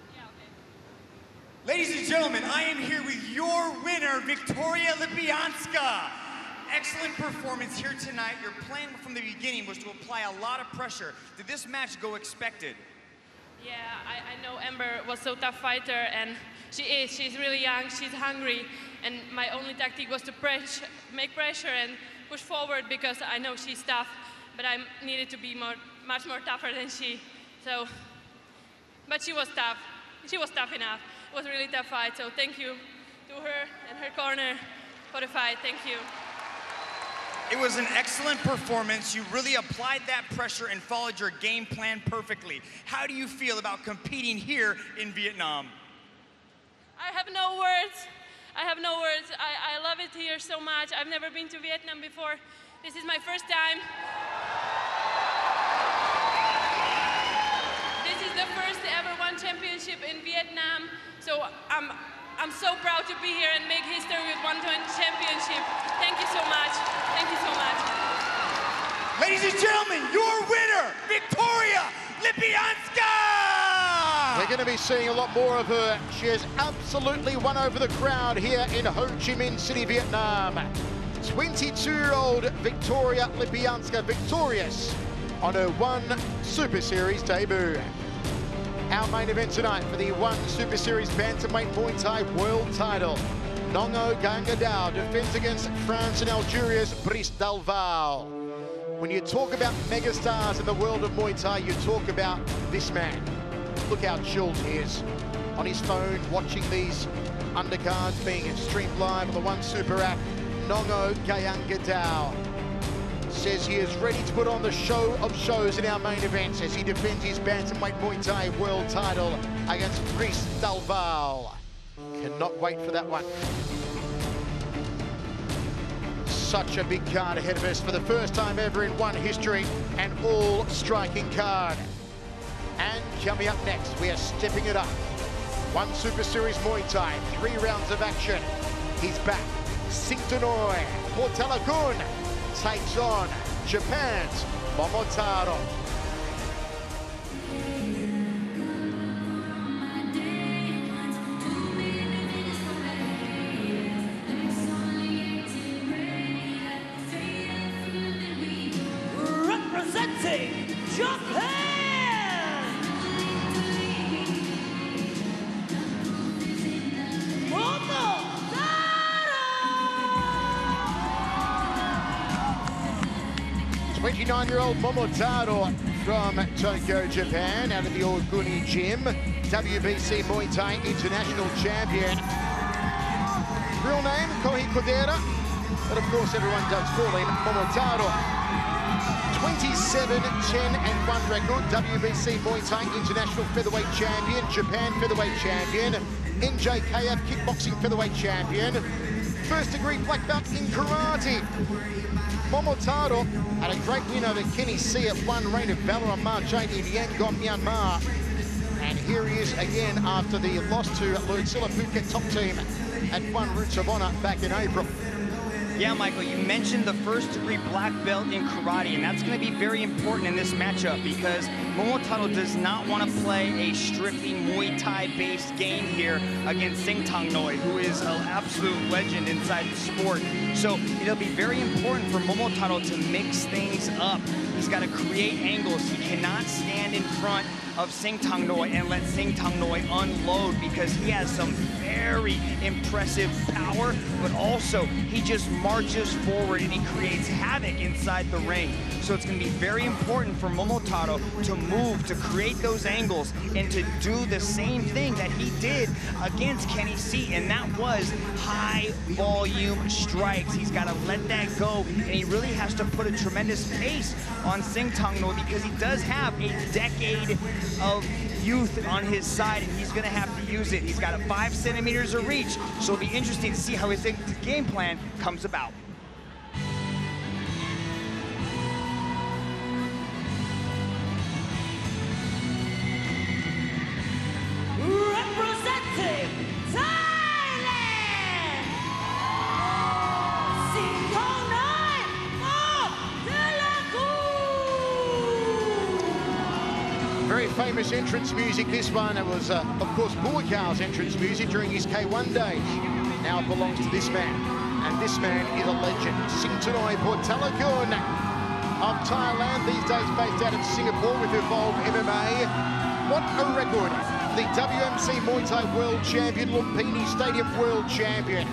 Ladies and gentlemen, I am here with your winner, Victoria Lipyanska. Excellent performance here tonight. Your plan from the beginning was to apply a lot of pressure. Did this match go expected? Yeah, I know Amber was so tough fighter, and she's really young, she's hungry, and my only tactic was to make pressure and push forward because I know she's tough, but I needed to be much more tougher than she. So, but she was tough. She was tough enough. It was a really tough fight, so thank you to her and her corner for the fight. Thank you. It was an excellent performance. You really applied that pressure and followed your game plan perfectly. How do you feel about competing here in Vietnam? I have no words. I have no words. I love it here so much. I've never been to Vietnam before. This is my first time. This is the first ever one championship in Vietnam. So I'm so proud to be here and make history with one championship. Thank you so much. Thank you so much. Ladies and gentlemen, your winner, Victoria Lipyanska! We're going to be seeing a lot more of her. She has absolutely won over the crowd here in Ho Chi Minh City, Vietnam. 22-year-old Victoria Lipyanska victorious on her one Super Series debut. Our main event tonight for the one Super Series Bantamweight Muay Thai World title. Nong-O Gaiyanghadao defends against France and Algeria's Brice Delval. When you talk about megastars in the world of Muay Thai, you talk about this man. Look how chilled he is. On his phone, watching these undercards being streamed live on the One Super app. Nong-O Gaiyanghadao says he is ready to put on the show of shows in our main event as he defends his Bantamweight Muay Thai World title against Brice Delval. Cannot wait for that one. Such a big card ahead of us for the first time ever in one history, an all-striking card. And coming up next, we are stepping it up One Super Series Muay Thai, 3 rounds of action. He's back. Singtongnoi Por Telakun takes on Japan's Momotaro. Representing Japan, Momotaro. 29-year-old Momotaro from Tokyo, Japan, out of the Oguni Gym, WBC Muay Thai International Champion. Real name, Kohi Kodera, but of course everyone does call him Momotaro. 27-10-1 record, WBC Muay Thai International Featherweight Champion, Japan Featherweight Champion, NJKF Kickboxing Featherweight Champion, first degree black belt in karate. Momotaro had a great win over Kenny C at 1 Reign of Valor on March 8 in Yangon, Myanmar. And here he is again after the loss to Lutzilla Phuket top team at 1 Roots of Honor back in April. Yeah, Michael, you mentioned the first degree black belt in karate, and that's going to be very important in this matchup because Momotaro does not want to play a strictly Muay Thai-based game here against Singtongnoi, who is an absolute legend inside the sport. So it'll be very important for Momotaro to mix things up. He's got to create angles. He cannot stand in front of Singtongnoi and let Singtongnoi unload because he has some very impressive power, but also he just marches forward and he creates havoc inside the ring. So it's going to be very important for Momotaro to move, to create those angles, and to do the same thing that he did against Kenny C, and that was high volume strikes. He's got to let that go, and he really has to put a tremendous pace on Singtongnoi because he does have a decade of youth on his side, and he's going to have to use it. He's got 5 centimeters of reach, so it'll be interesting to see how his game plan comes about. Representing Thailand, Singtongnoi Por Telakun. Very famous entrance music, this one. It was, of course, Buakau's entrance music during his K1 days. Now it belongs to this man, and this man is a legend. Singtongnoi Por Telakun of Thailand, these days based out of Singapore with Evolve MMA. What a record. The WMC Muay Thai World Champion, Lumpini Stadium World Champion.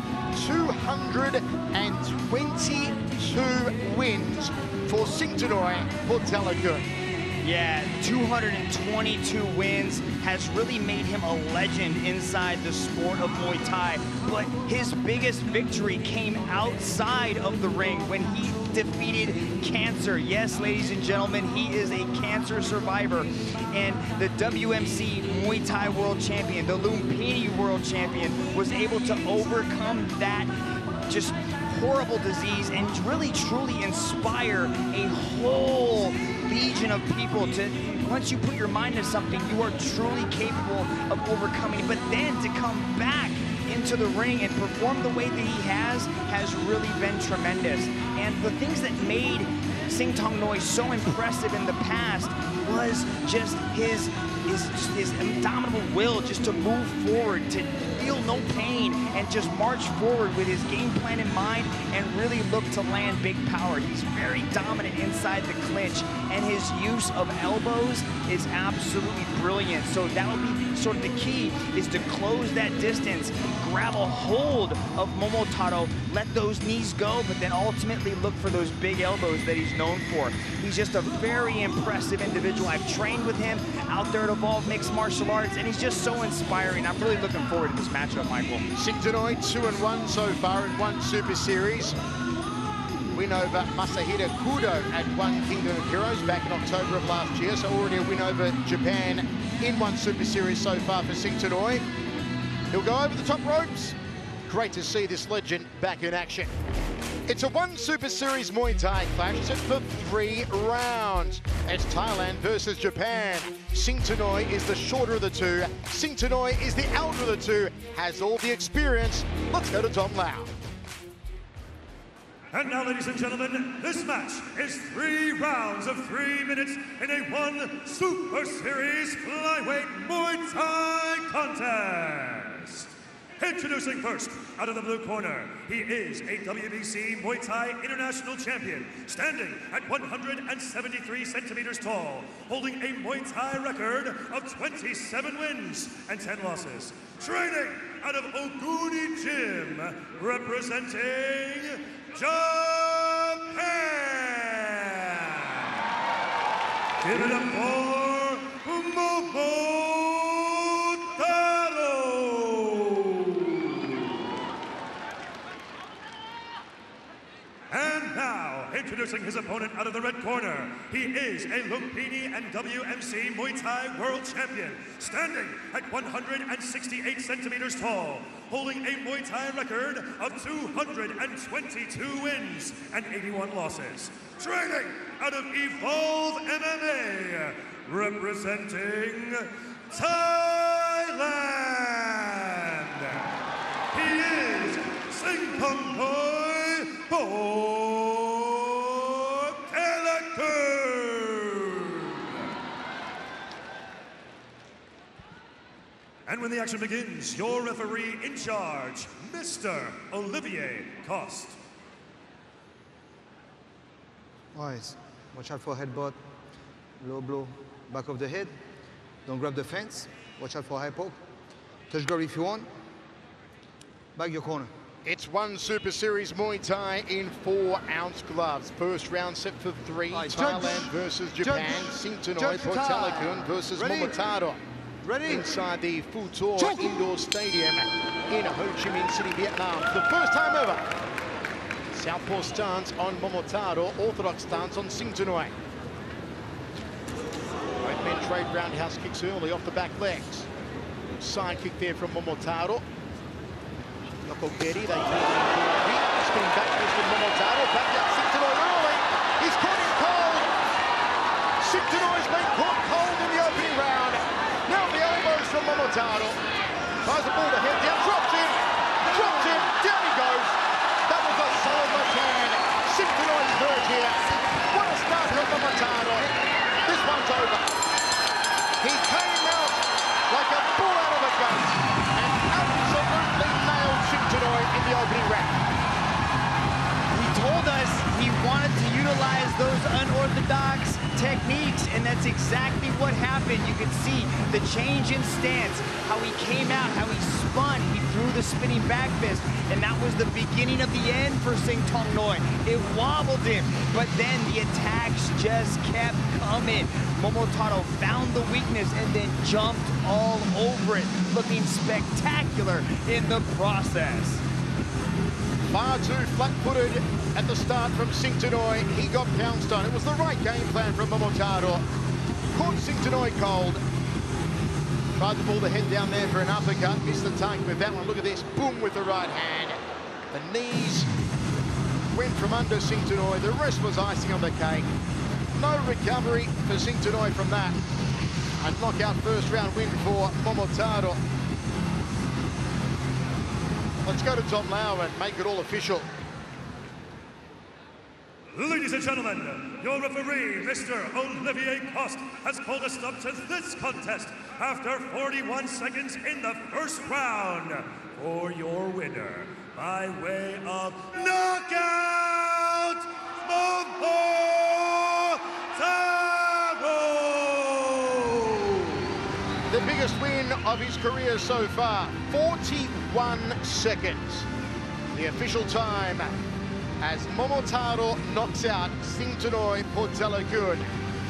222 wins for Singtongnoi Por Telakun. Yeah, 222 wins has really made him a legend inside the sport of Muay Thai. But his biggest victory came outside of the ring when he defeated cancer. Yes, ladies and gentlemen, he is a cancer survivor. And the WMC Muay Thai World Champion, the Lumpini World Champion, was able to overcome that just horrible disease and really truly inspire a whole legion of people to, once you put your mind to something, you are truly capable of overcoming it. But then to come back into the ring and perform the way that he has really been tremendous. And the things that made Singtongnoi so impressive in the past was just his indomitable will just to move forward, to feel no pain and just march forward with his game plan in mind and really look to land big power. He's very dominant inside the clinch, and his use of elbows is absolutely brilliant. So that will be sort of the key, is to close that distance, grab a hold of Momotaro, let those knees go, but then ultimately look for those big elbows that he's known for. He's just a very impressive individual. I've trained with him out there at Evolve Mixed Martial Arts, and he's just so inspiring. I'm really looking forward to this matchup, Michael. Singtongnoi 2-1 so far in 1 Super Series. Win over Masahiro Kudo at 1 Kingdom of Heroes back in October of last year, so already a win over Japan in 1 Super Series so far for Singtongnoi. He'll go over the top ropes. Great to see this legend back in action. It's a 1 Super Series Muay Thai clash set for 3 rounds. It's Thailand versus Japan. Singtongnoi is the shorter of the two. Singtongnoi is the elder of the two, has all the experience. Let's go to Tom Lau. And now, ladies and gentlemen, this match is 3 rounds of 3 minutes in a 1 Super Series Flyweight Muay Thai contest. Introducing first, out of the blue corner, he is a WBC Muay Thai International Champion, standing at 173 centimeters tall, holding a Muay Thai record of 27 wins and 10 losses. Training out of Oguni Gym, representing Japan. Give it up for Bobo. And now, introducing his opponent out of the red corner, he is a Lumpini and WMC Muay Thai World Champion, standing at 168 centimeters tall, holding a Muay Thai record of 222 wins and 81 losses. Training out of Evolve MMA, representing Thailand. He is Singtongnoi Por Telakun. And when the action begins, your referee in charge, Mr. Olivier Coste. Alright, watch out for headbutt, low blow, back of the head. Don't grab the fence. Watch out for high poke. Touch guard if you want. Back your corner. It's 1 Super Series Muay Thai in 4-ounce gloves. First round set for 3. Thailand versus Japan. Singtongnoi Por Telakun versus Momotaro. Ready? Inside the Phu Thor Indoor Stadium in Ho Chi Minh City, Vietnam. For the first time ever. Southpaw stance on Momotaro, orthodox stance on Singtongnoi. Both men trade roundhouse kicks early off the back legs. Side kick there from Momotaro. Local Getty, they can't beat. Spinning backwards from Momotaro, back out Singtongnoi early. He's caught him cold. Singtongoi's been caught cold in the opening round. Now the elbows from Momotaro. Tries to pull the head down, drops him, down he goes. That was a solid left hand. Singtongoi's hurt here. What a start from Momotaro. This one's over. He came out like a bull out of a gun and absolutely nailed Singtongnoi in the opening round. He told us he wanted to utilize those unorthodox techniques, and that's exactly what happened. You can see the change in stance, how he came out, how he spun, he threw the spinning back fist, and that was the beginning of the end for Singtongnoi. It wobbled him, but then the attacks just kept coming. Momotaro found the weakness and then jumped all over it, looking spectacular in the process. Far too flat-footed at the start from Singtongnoi. He got pounced on. It was the right game plan from Momotaro. Caught Singtongnoi cold. Tried to pull the head down there for an uppercut. Missed the target with that one. Look at this. Boom with the right hand. The knees went from under Singtongnoi. The rest was icing on the cake. No recovery for Singtongnoi from that. A knockout first round win for Momotaro. Let's go to Tom Lau and make it all official. Ladies and gentlemen, your referee, Mr. Olivier Coste, has called a stop to this contest after 41 seconds in the first round for your winner by way of knockout, Momotaro! The biggest win of his career so far, 41 seconds. The official time as Momotaro knocks out Singtongnoi Por Telakun.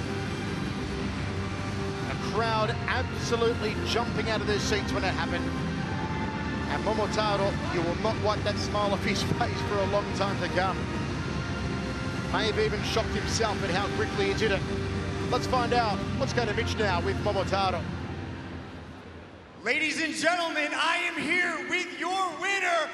A crowd absolutely jumping out of their seats when it happened. And Momotaro, you will not wipe that smile off his face for a long time to come. May have even shocked himself at how quickly he did it. Let's find out. Let's go to Mitch now with Momotaro. Ladies and gentlemen, I am here with your winner,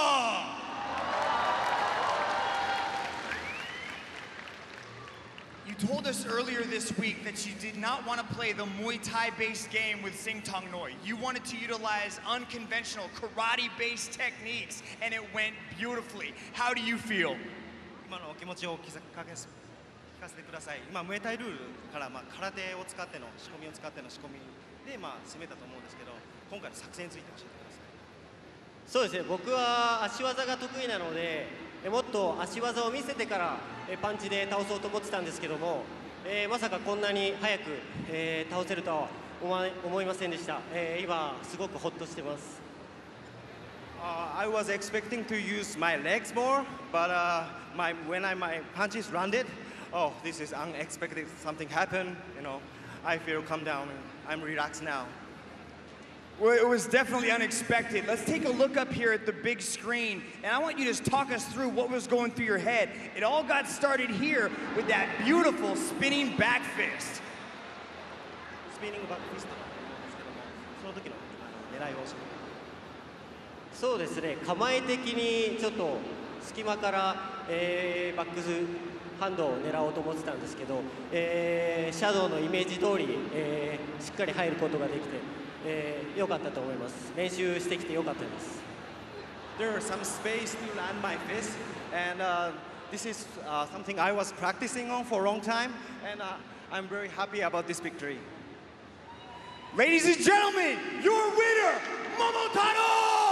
Momotaro! You You told us earlier this week that you did not want to play the Muay Thai-based game with Singtongnoi. You wanted to utilize unconventional karate-based techniques, and it went beautifully. How do you feel? 今のお気持ちを聞かせてください。今、ムエタイルールから、空手を使っての仕込みを使っての仕込みで、攻めたと思うんですけど、今回の作戦について教えてください。 そうですね、僕は足技が得意なので、もっと足技を見せてからパンチで倒そうと思ってたんですけども、まさかこんなに早く倒せるとは思いませんでした。今、すごくホッとしてます。 I was expecting to use my legs more, but when my punches landed, oh, this is unexpected. Something happened, I feel calm down. I'm relaxed now. Well, it was definitely unexpected. Let's take a look up here at the big screen, and I want you to just talk us through what was going through your head. It all got started here with that beautiful spinning back fist. Spinning back fist その時の狙いを教えて。 そうですね、構え的にちょっと隙間から、バックハンドを狙おうと思ってたんですけど、シャドウのイメージ通り、しっかり入ることができて、良かったと思います。練習してきて良かったです。 There is some space to land my fist, and this is something I was practicing on for a long time, and I'm very happy about this victory. Ladies and gentlemen, your winner, Momotaro!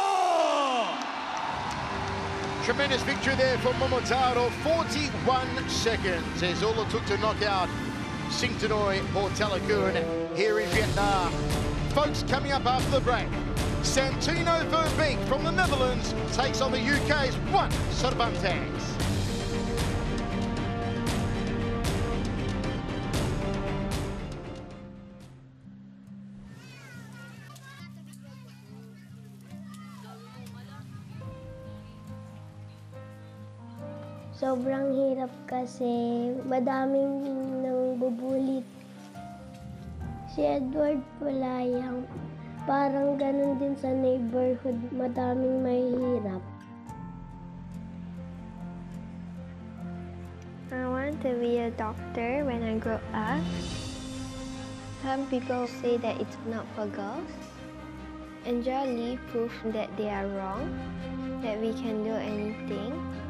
Tremendous victory there for Momotaro. 41 seconds is all it took to knock out Singtongnoi Por Telakun here in Vietnam. Folks, coming up after the break, Santino Verbeek from the Netherlands takes on the UK's one Cervantes. Sobrang hirap kasi madaming nang bubulit. Si Edward Palayang, parang ganun din sa neighborhood, madaming mahihirap. I want to be a doctor when I grow up. Some people say that it's not for girls. Angela Lee proved that they are wrong, that we can do anything.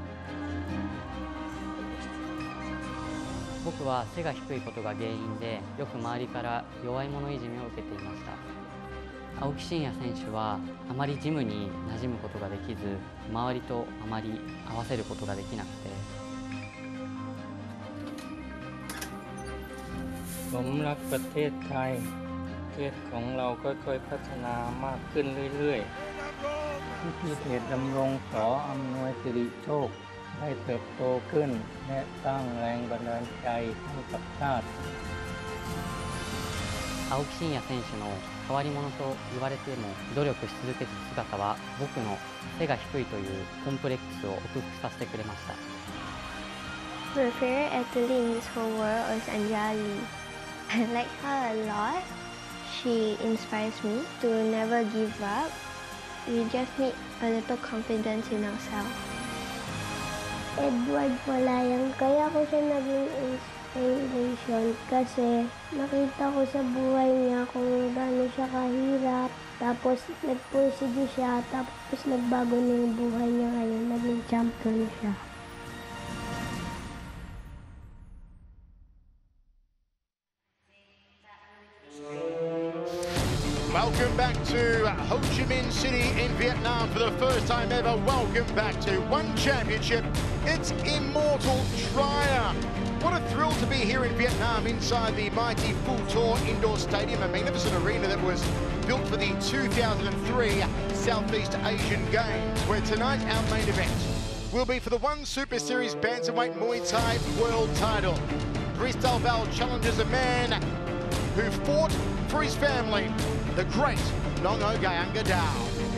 僕は背が低いことが原因でよく周りから弱い者いじめを受けていました。青木真也選手はあまりジムに馴染むことができず、周りとあまり合わせることができなくて。 ผมรักประเทศไทยประเทศของเราค่อยๆพัฒนามากขึ้นเรื่อยๆที่เพจดำรงขออำนวยสิริโชคให้เติบโตขึ้นและสร้างแรงบันดาลใจให้กับชาติ青木真也選手の変わり者と言われても努力し続けた姿は僕の背が低いというコンプレックスを克服させてくれました。 My favorite athlete in this whole world is Angela Lee. I like her a lot. She inspires me to never give up. We just need a little confidence in ourselves. Edward Palayang, kaya ko siya naging inspiration kasi nakita ko sa buhay niya kung gaano siya kahirap. Tapos nagpursige siya, tapos nagbago na yung buhay niya ngayon, naging champion siya. Welcome back to Ho Chi Minh City in Vietnam for the first time ever. Welcome back to One Championship. It's Immortal Triumph. What a thrill to be here in Vietnam inside the mighty Phu Tour Indoor Stadium, a magnificent arena that was built for the 2003 Southeast Asian Games, where tonight our main event will be for the One Super Series Bantamweight Muay Thai World Title. Brice Delval challenges a man who fought for his family, the great Nong-O Gaiyanghadao.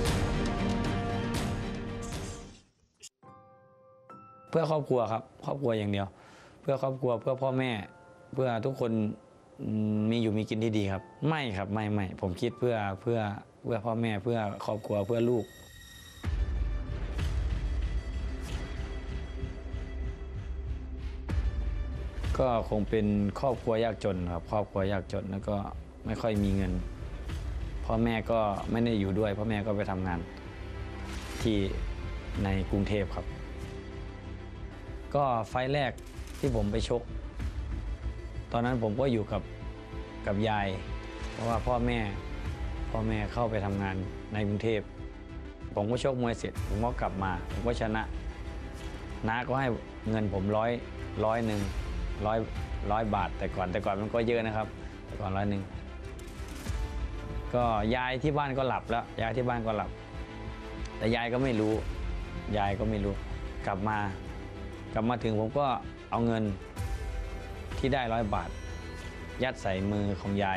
เพื่อครอบครัวครับครอบครัวอย่างเดียวเพื่อครอบครัวเพื่อพ่อแม่เพื่อทุกคนมีอยู่มีกินที่ดีครับไม่ครับไม่ผมคิดเพื่อพ่อแม่เพื่อครอบครัวเพื่อลูก Well, ก็คงเป็นครอบครัวยากจนครับครอบครัวยากจนแล้วก็ไม่ค่อยมีเงินพ่อแม่ก็ไม่ได้อยู่ด้วยพ่อแม่ก็ไปทำงานที่ในกรุงเทพครับก็ไฟล์แรกที่ผมไปชกตอนนั้นผมก็อยู่กับยายเพราะว่าพ่อแม่เข้าไปทำงานในกรุงเทพผมก็ชกมวยเสร็จผมก็กลับมาผมก็ชนะน้าก็ให้เงินผมร้อยบาทแต่ก่อนมันก็เยอะนะครับแต่ก่อน100ก็ยายที่บ้านก็หลับแล้วยายที่บ้านก็หลับแต่ยายก็ไม่รู้กลับมาถึงผมก็เอาเงินที่ได้100 บาทยัดใส่มือของยาย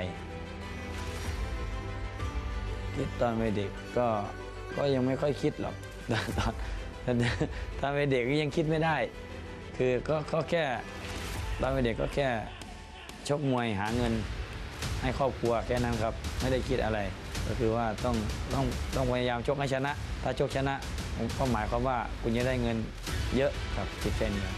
คิดตอนเป็นเด็กก็ยังไม่ค่อยคิดหรอกตอนเป็นเด็กก็ยังคิดไม่ได้คือก็แค่ตอนเป็นเด็กก็แค่ชกมวยหาเงินให้ครอบครัวแค่นั้นครับไม่ได้คิดอะไรก็คือว่าต้องพยายามชกให้ชนะถ้าชกชนะผมก็หมายความว่าคุณจะได้เงินเยอะครับคิดแค่นี้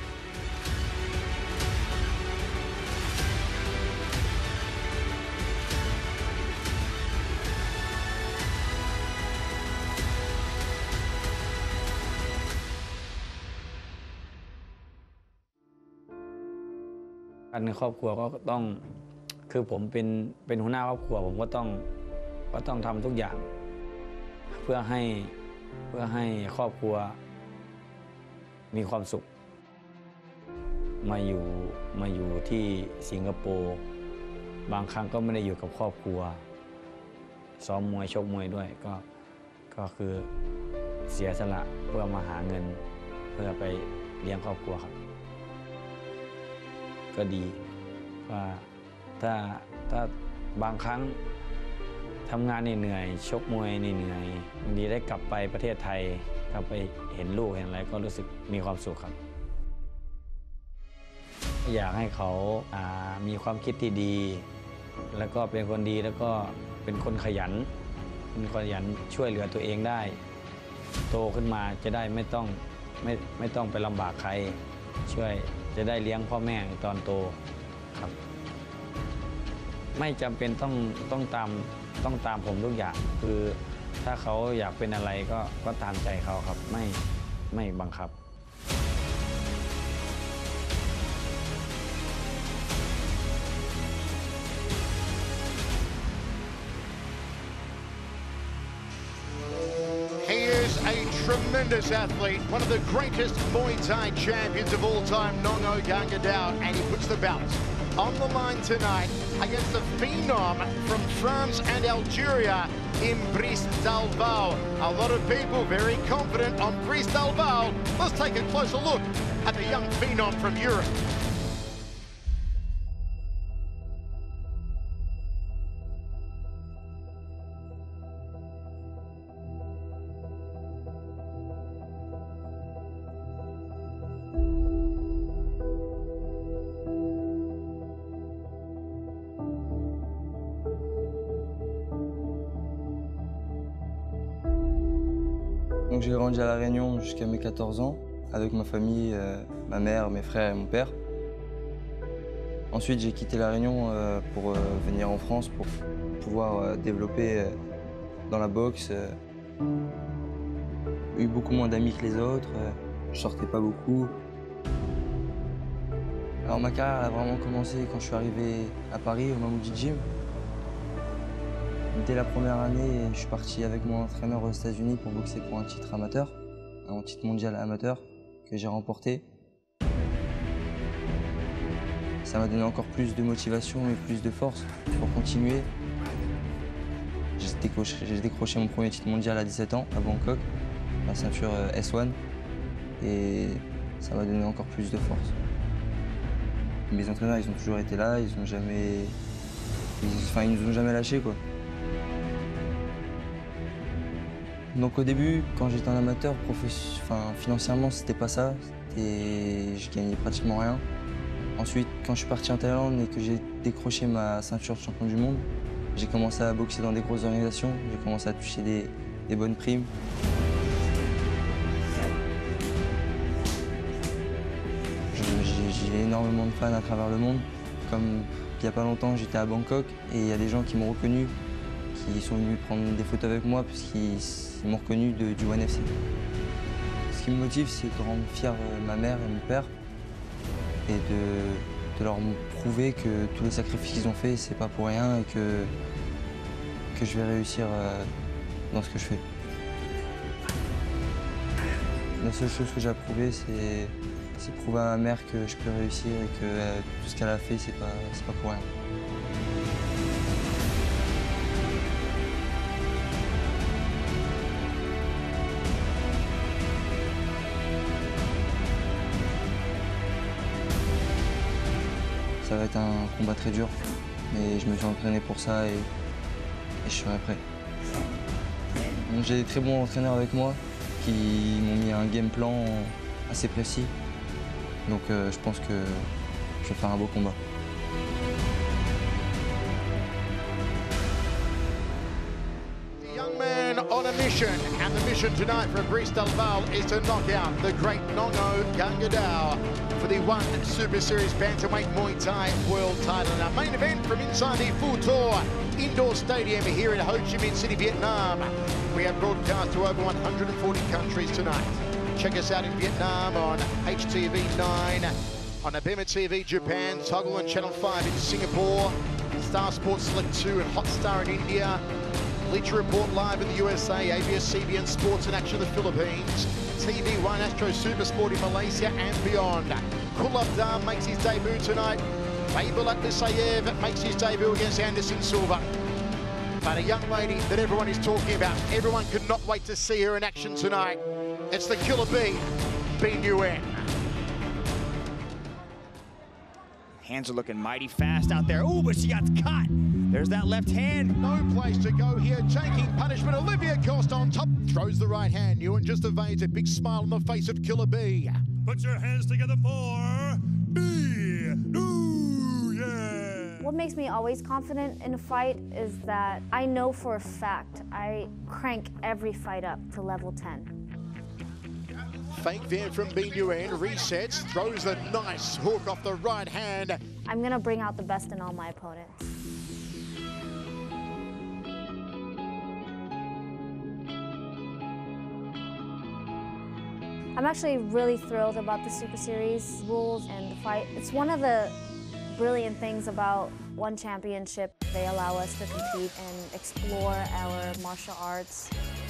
ในครอบครัวก็ต้องคือผมเป็นหัวหน้าครอบครัวผมก็ต้องทำทุกอย่างเพื่อให้ครอบครัวมีความสุขมาอยู่ที่สิงคโปร์บางครั้งก็ไม่ได้อยู่กับครอบครัวซ้อมมวยชกมวยด้วยก็คือเสียสละเพื่อมาหาเงินเพื่อไปเลี้ยงครอบครัวครับก็ดีว่าถ้าบางครั้งทำงานเหนื่อยชกมวยเหนื่อยดีได้กลับไปประเทศไทยกลับไปเห็นลูกเห็นอะไรก็รู้สึกมีความสุขครับอยากให้เขามีความคิดที่ดีแล้วก็เป็นคนดีแล้วก็เป็นคนขยันช่วยเหลือตัวเองได้โตขึ้นมาจะได้ไม่ต้องไปลำบากใครช่วยจะได้เลี้ยงพ่อแม่ตอนโตครับไม่จำเป็นต้องตามผมทุกอย่างคือถ้าเขาอยากเป็นอะไรก็ตามใจเขาครับไม่บังคับ A tremendous athlete, one of the greatest Muay Thai champions of all time, Nong-O Gaiyanghadao, and he puts the belt on the line tonight against the phenom from France and Algeria in Brice Delval. A lot of people very confident on Brice Delval. Let's take a closer look at the young phenom from Europe. Donc j'ai grandi à La Réunion jusqu'à mes 14 ans, avec ma famille, ma mère, mes frères et mon père. Ensuite j'ai quitté La Réunion pour venir en France pour pouvoir développer dans la boxe. J'ai eu beaucoup moins d'amis que les autres, je sortais pas beaucoup. Alors ma carrière a vraiment commencé quand je suis arrivé à Paris au Mamoudi Gym. Dès la première année, je suis parti avec mon entraîneur aux États-Unis pour boxer pour un titre amateur, un titre mondial amateur que j'ai remporté. Ça m'a donné encore plus de motivation et plus de force pour continuer. J'ai décroché mon premier titre mondial à 17 ans à Bangkok, la ceinture S1, et ça m'a donné encore plus de force. Mes entraîneurs, ils ont toujours été là, ils nous ont jamais lâchés, quoi. Donc au début, quand j'étais un amateur, financièrement c'était pas ça, je gagnais pratiquement rien. Ensuite, quand je suis parti en Thaïlande et que j'ai décroché ma ceinture de champion du monde, j'ai commencé à boxer dans des grosses organisations, j'ai commencé à toucher des bonnes primes. j'ai énormément de fans à travers le monde. Comme il n'y a pas longtemps, j'étais à Bangkok et il y a des gens qui m'ont reconnu, qui sont venus prendre des photos avec moi puisqu'ils m'ont reconnu du One FC. Ce qui me motive, c'est de rendre fier ma mère et mon père et de leur prouver que tous les sacrifices qu'ils ont faits, c'est pas pour rien et que je vais réussir dans ce que je fais. La seule chose que j'ai à prouver, c'est prouver à ma mère que je peux réussir et que tout ce qu'elle a fait, c'est pas pour rien. Ça va être un combat très dur, mais je me suis entraîné pour ça et je serai prêt. J'ai des très bons entraîneurs avec moi qui m'ont mis un game plan assez précis. Donc je pense que je vais faire un beau combat. Young man on a mission, and the mission tonight for Brice Delval is to knock out the great Nong-O Gaiyanghadao for the One Super Series Bantamweight Muay Thai World Title. Our main event from inside the Phu Tour Indoor Stadium here in Ho Chi Minh City, Vietnam. We have broadcast to over 140 countries tonight. Check us out in Vietnam on HTV 9, on Abema TV Japan, Toggle and Channel 5 in Singapore, Star Sports Select 2 and Hotstar in India, Bleacher Report live in the USA, ABS CBN Sports in Action in the Philippines, TV1 Astro Super Sport in Malaysia and beyond. Kulabdam makes his debut tonight. Babel Atlisayev makes his debut against Anderson Silva. But a young lady that everyone is talking about, everyone cannot wait to see her in action tonight. It's the killer bee, Nguyen. Hands are looking mighty fast out there. Ooh, but she got caught. There's that left hand. No place to go here, taking punishment. Olivia Cost on top, throws the right hand. Nguyen just evades a big smile on the face of Killer B. Put your hands together for What makes me always confident in a fight is that I know for a fact I crank every fight up to level 10. Fake there from Nguyen, resets, throws a nice hook off the right hand. I'm gonna bring out the best in all my opponents. I'm actually really thrilled about the Super Series rules and the fight. It's one of the brilliant things about One Championship. They allow us to compete and explore our martial arts.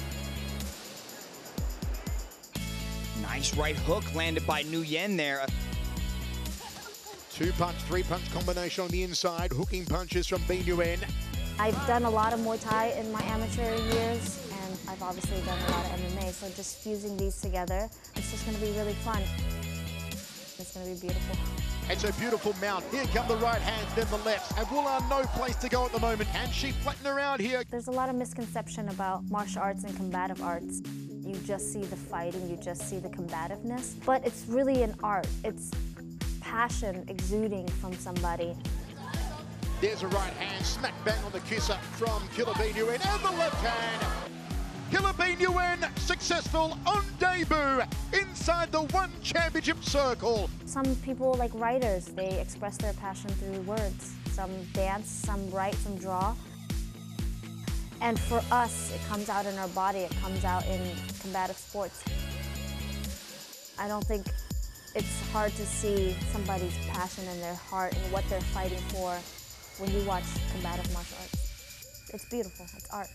Nice right hook landed by Nguyen there. Two-punch, three-punch combination on the inside, hooking punches from Nguyen. I've done a lot of Muay Thai in my amateur years, and I've obviously done a lot of MMA, so just fusing these together, it's just going to be really fun. It's going to be beautiful. It's a beautiful mount. Here come the right hands, then the left. And Woola, no place to go at the moment. Can she flatten around here? There's a lot of misconception about martial arts and combative arts. You just see the fighting, you just see the combativeness, but it's really an art. It's passion exuding from somebody. There's a right hand, smack bang on the kisser from Killer B Nguyen, and the left hand. Killer B Nguyen successful on debut inside the One Championship circle. Some people, like writers, they express their passion through words. Some dance, some write, some draw. And for us, it comes out in our body, it comes out in combative sports. I don't think it's hard to see somebody's passion in their heart and what they're fighting for when you watch combative martial arts. It's beautiful, it's art.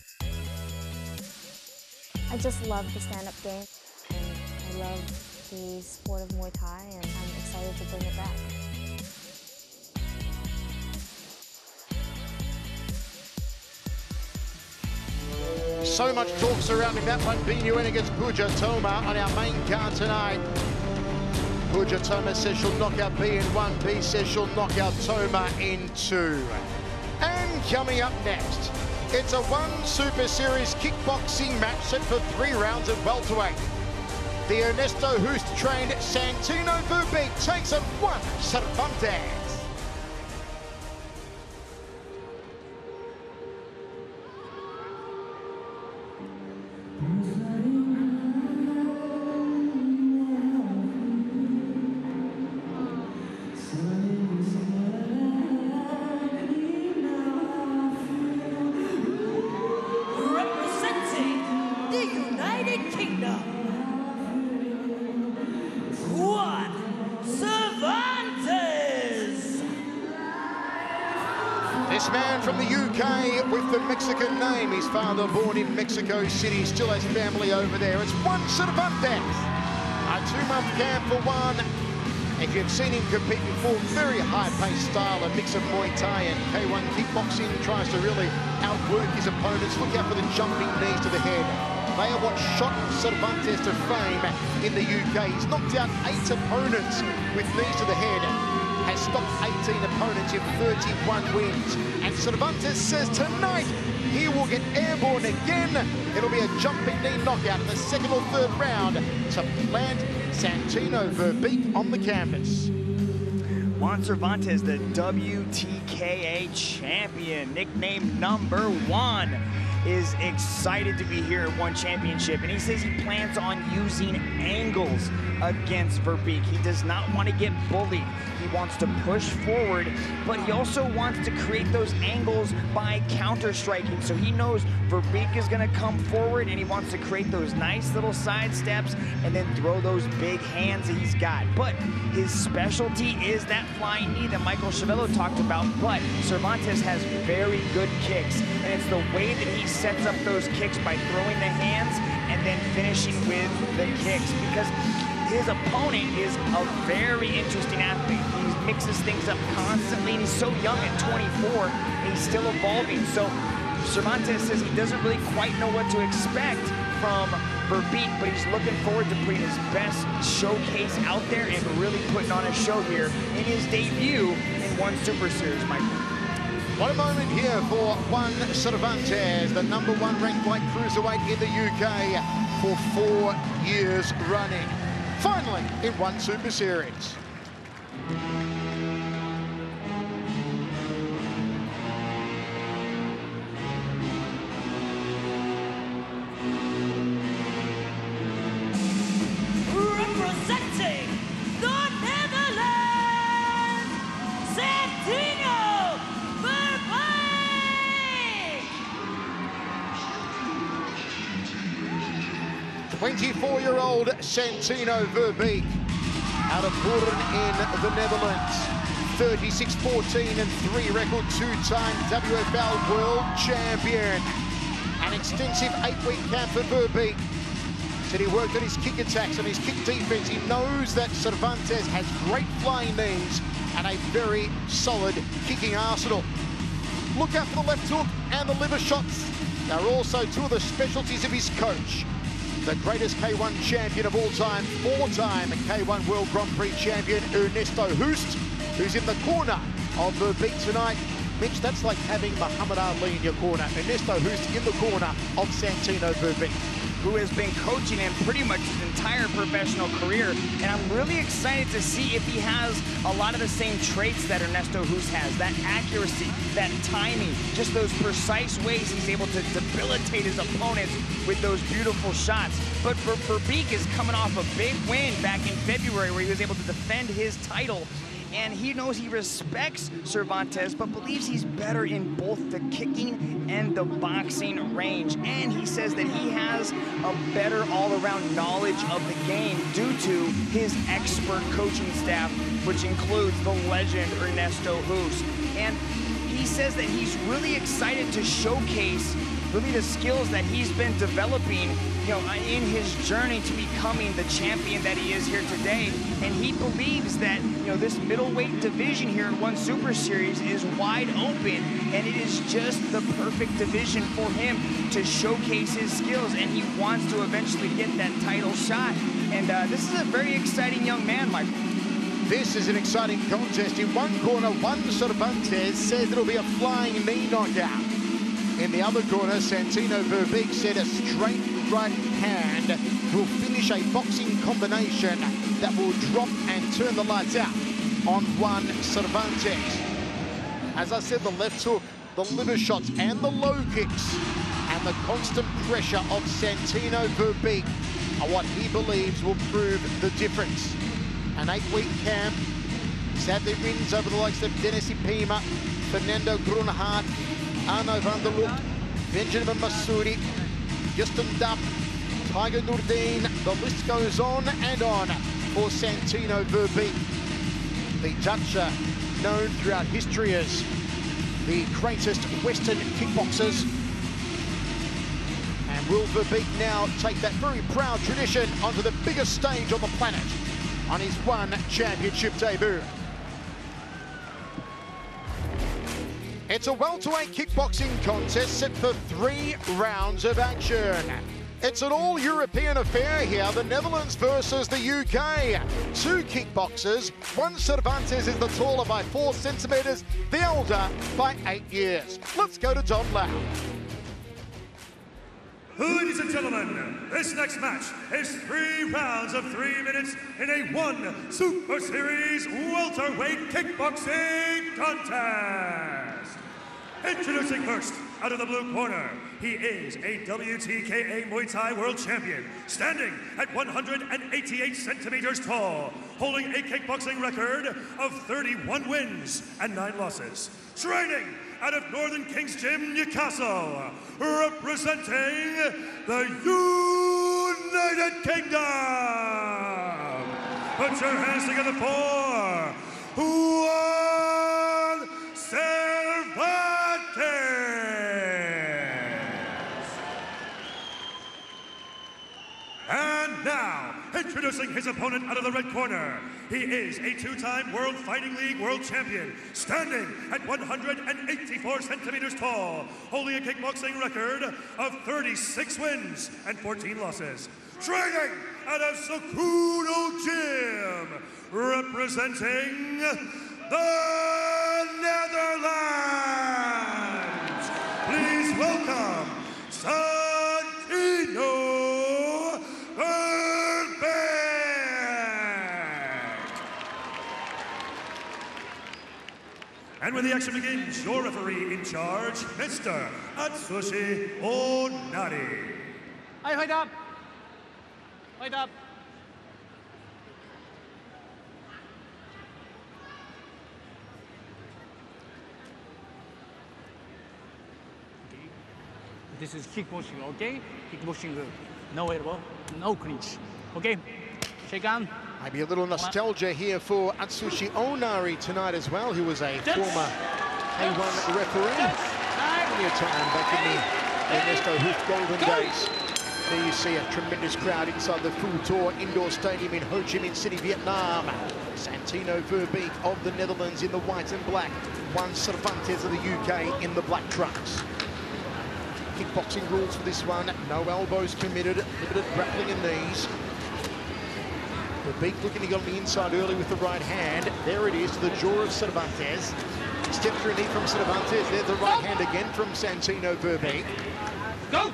I just love the stand-up game, and I love the sport of Muay Thai, and I'm excited to bring it back. So much talk surrounding that one. Nguyen against Puja Toma on our main card tonight. Puja Toma says she'll knock out B in 1. B says she'll knock out Toma in 2. And coming up next, it's a One Super Series kickboxing match set for 3 rounds at welterweight. The Ernesto Hoost-trained Santino Vubic takes on Juan Cervantes. This man from the UK with the Mexican name. His father born in Mexico City, still has family over there. It's Juan Cervantes. A 2-month camp for Juan. If you've seen him compete before, very high-paced style, a mix of Muay Thai and K1 kickboxing, tries to really outwork his opponents. Look out for the jumping knees to the head. They are what shot Cervantes to fame in the UK. He's knocked out 8 opponents with knees to the head, has stopped 18 opponents in 31 wins. And Cervantes says tonight he will get airborne again. It'll be a jumping knee knockout in the 2nd or 3rd round to plant Santino Verbeek on the canvas. Juan Cervantes, the WTKA champion, nicknamed number 1, is excited to be here at One Championship, and he says he plans on using angles against Verbeek. He does not want to get bullied. He wants to push forward, but he also wants to create those angles by counter-striking. So he knows Verbeek is going to come forward, and he wants to create those nice little side steps and then throw those big hands that he's got. But his specialty is that flying knee that Michael Chiavello talked about, but Cervantes has very good kicks, and it's the way that he sets up those kicks by throwing the hands and then finishing with the kicks, because his opponent is a very interesting athlete. He mixes things up constantly, and he's so young at 24, and he's still evolving. So Cervantes says he doesn't really quite know what to expect from Verbeek, but he's looking forward to putting his best showcase out there and really putting on a show here in his debut in One Super Series, Michael. What a moment here for Juan Cervantes, the #1 ranked light cruiserweight in the UK for 4 years running. Finally, in One Super Series. Representing the Netherlands, Santino Verbeek. 24-year-old Santino Verbeek out of Boeren in the Netherlands. 36-14 and 3 record, 2-time WFL World Champion. An extensive 8-week camp for Verbeek. Said he worked on his kick attacks and his kick defense. He knows that Cervantes has great flying knees and a very solid kicking arsenal. Look out for the left hook and the liver shots. They're also 2 of the specialties of his coach. The greatest K1 champion of all time, 4-time K1 World Grand Prix champion, Ernesto Hoost, who's in the corner of Verbeek tonight. Mitch, that's like having Muhammad Ali in your corner. Ernesto Hoost in the corner of Santino Verbeek, who has been coaching him pretty much his entire professional career. And I'm really excited to see if he has a lot of the same traits that Ernesto Hoost has. That accuracy, that timing, just those precise ways he's able to debilitate his opponents with those beautiful shots. But Verbeek is coming off a big win back in February where he was able to defend his title. And he knows he respects Cervantes, but believes he's better in both the kicking and the boxing range. And he says that he has a better all-around knowledge of the game due to his expert coaching staff, which includes the legend Ernesto Hoost. And he says that he's really excited to showcase really the skills that he's been developing, you know, in his journey to becoming the champion that he is here today. And he believes that, you know, this middleweight division here in One Super Series is wide open, and it is just the perfect division for him to showcase his skills, and he wants to eventually get that title shot. And this is a very exciting young man, Michael. This is an exciting contest. In one corner, Juan Cervantes says it'll be a flying knee knockout. In the other corner, Santino Verbeek said a straight right hand will finish a boxing combination that will drop and turn the lights out on Juan Cervantes. As I said, the left hook, the liver shots and the low kicks and the constant pressure of Santino Verbeek are what he believes will prove the difference. An 8-week camp, sadly wins over the likes of Dennis Ipima, Fernando Grunhardt, Arno van der Loop, Benjamin Massoudi, Justin Dupp, Tiger Nurdin. The list goes on and on for Santino Verbeek. The Dutcher, known throughout history as the greatest Western kickboxers. And will Verbeek now take that very proud tradition onto the biggest stage on the planet on his one championship debut? It's a welterweight kickboxing contest set for 3 rounds of action. It's an all-European affair here, the Netherlands versus the UK. 2 kickboxers, one Cervantes is the taller by 4 centimetres, the elder by 8 years. Let's go to Don Lau. Ladies and gentlemen, this next match is 3 rounds of 3 minutes in a 1 Super Series welterweight kickboxing contest. Introducing first, out of the blue corner, he is a WTKA Muay Thai World Champion, standing at 188 centimeters tall, holding a kickboxing record of 31 wins and 9 losses. Training out of Northern Kings Gym, Newcastle, representing the United Kingdom. Put your hands together for Juan Cervantes. And now, introducing his opponent out of the red corner, he is a 2-time World Fighting League World Champion, standing at 184 centimeters tall, holding a kickboxing record of 36 wins and 14 losses. Training out of Sacko Gym, representing the Netherlands. Please welcome Santino Verbeek. And when the action begins, your referee in charge, Mr. Atsushi Onari. Hey, wait up. Wait up. This is kickboxing, okay? Kickboxing, no elbow, no clinch, okay? Shake on. Maybe a little nostalgia here for Atsushi Onari tonight as well, who was a former A1 referee. Plenty of time back in the Ernesto Hoof golden days. There you see a tremendous crowd inside the Full Tour Indoor Stadium in Ho Chi Minh City, Vietnam. Santino Verbeek of the Netherlands in the white and black. Juan Cervantes of the UK in the black trunks. Kickboxing rules for this one, no elbows permitted, limited grappling and knees. Verbeek looking to get on the inside early with the right hand. There it is to the jaw of Cervantes. Step through knee from Cervantes. There's the right hand again from Santino Verbeek. Go!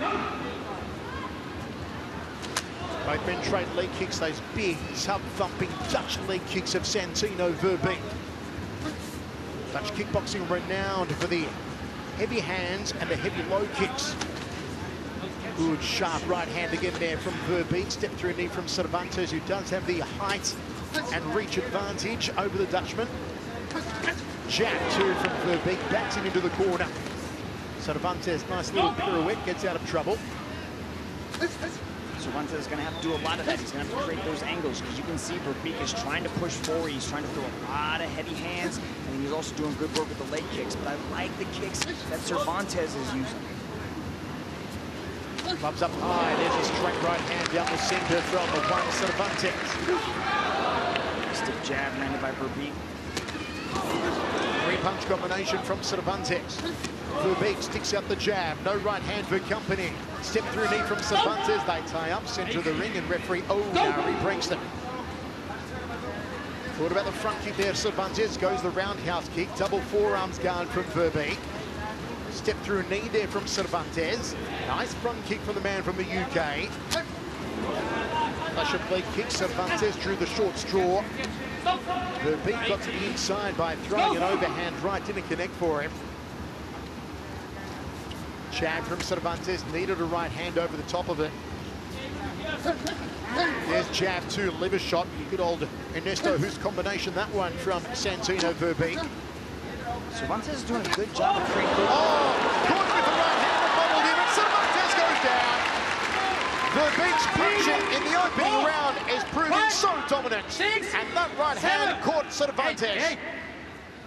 Both men trade leg kicks, those big, tub-thumping Dutch leg kicks of Santino Verbeek. Dutch kickboxing renowned for the heavy hands and the heavy low kicks. Good sharp right hand again there from Verbeek. Step through knee from Cervantes, who does have the height and reach advantage over the Dutchman. Jab too from Verbeek, backs him into the corner. Cervantes, nice little pirouette, gets out of trouble. Cervantes is going to have to do a lot of that. He's going to have to create those angles, because you can see Verbeek is trying to push forward. He's trying to throw a lot of heavy hands, and he's also doing good work with the leg kicks. But I like the kicks that Cervantes is using. Clubs up high. There's a straight right hand down the center from the Juan Cervantes. Stiff jab landed by Verbeek. 3-punch combination from Cervantes. Verbeek sticks out the jab. No right hand for company. Step through knee from Cervantes. They tie up, center of the ring, and referee Onari breaks them. Thought about the front kick there. Cervantes goes the roundhouse kick. Double forearms guard from Verbeek. Step through knee there from Cervantes. Nice front kick from the man from the UK. Flash of leg kick. Cervantes drew the short straw. Verbeek got to the inside by throwing an overhand right. Didn't connect for him. Jab from Cervantes. Needed a right hand over the top of it. There's jab too. Liver shot. Good old Ernesto Hoof combination. That one from Santino Verbeek. Cervantes is doing a good job of creating. Oh, caught with the right hand and bobbled him, and Cervantes goes down. Verbeek's punching in the opening round is proving so dominant. And that right hand caught Cervantes.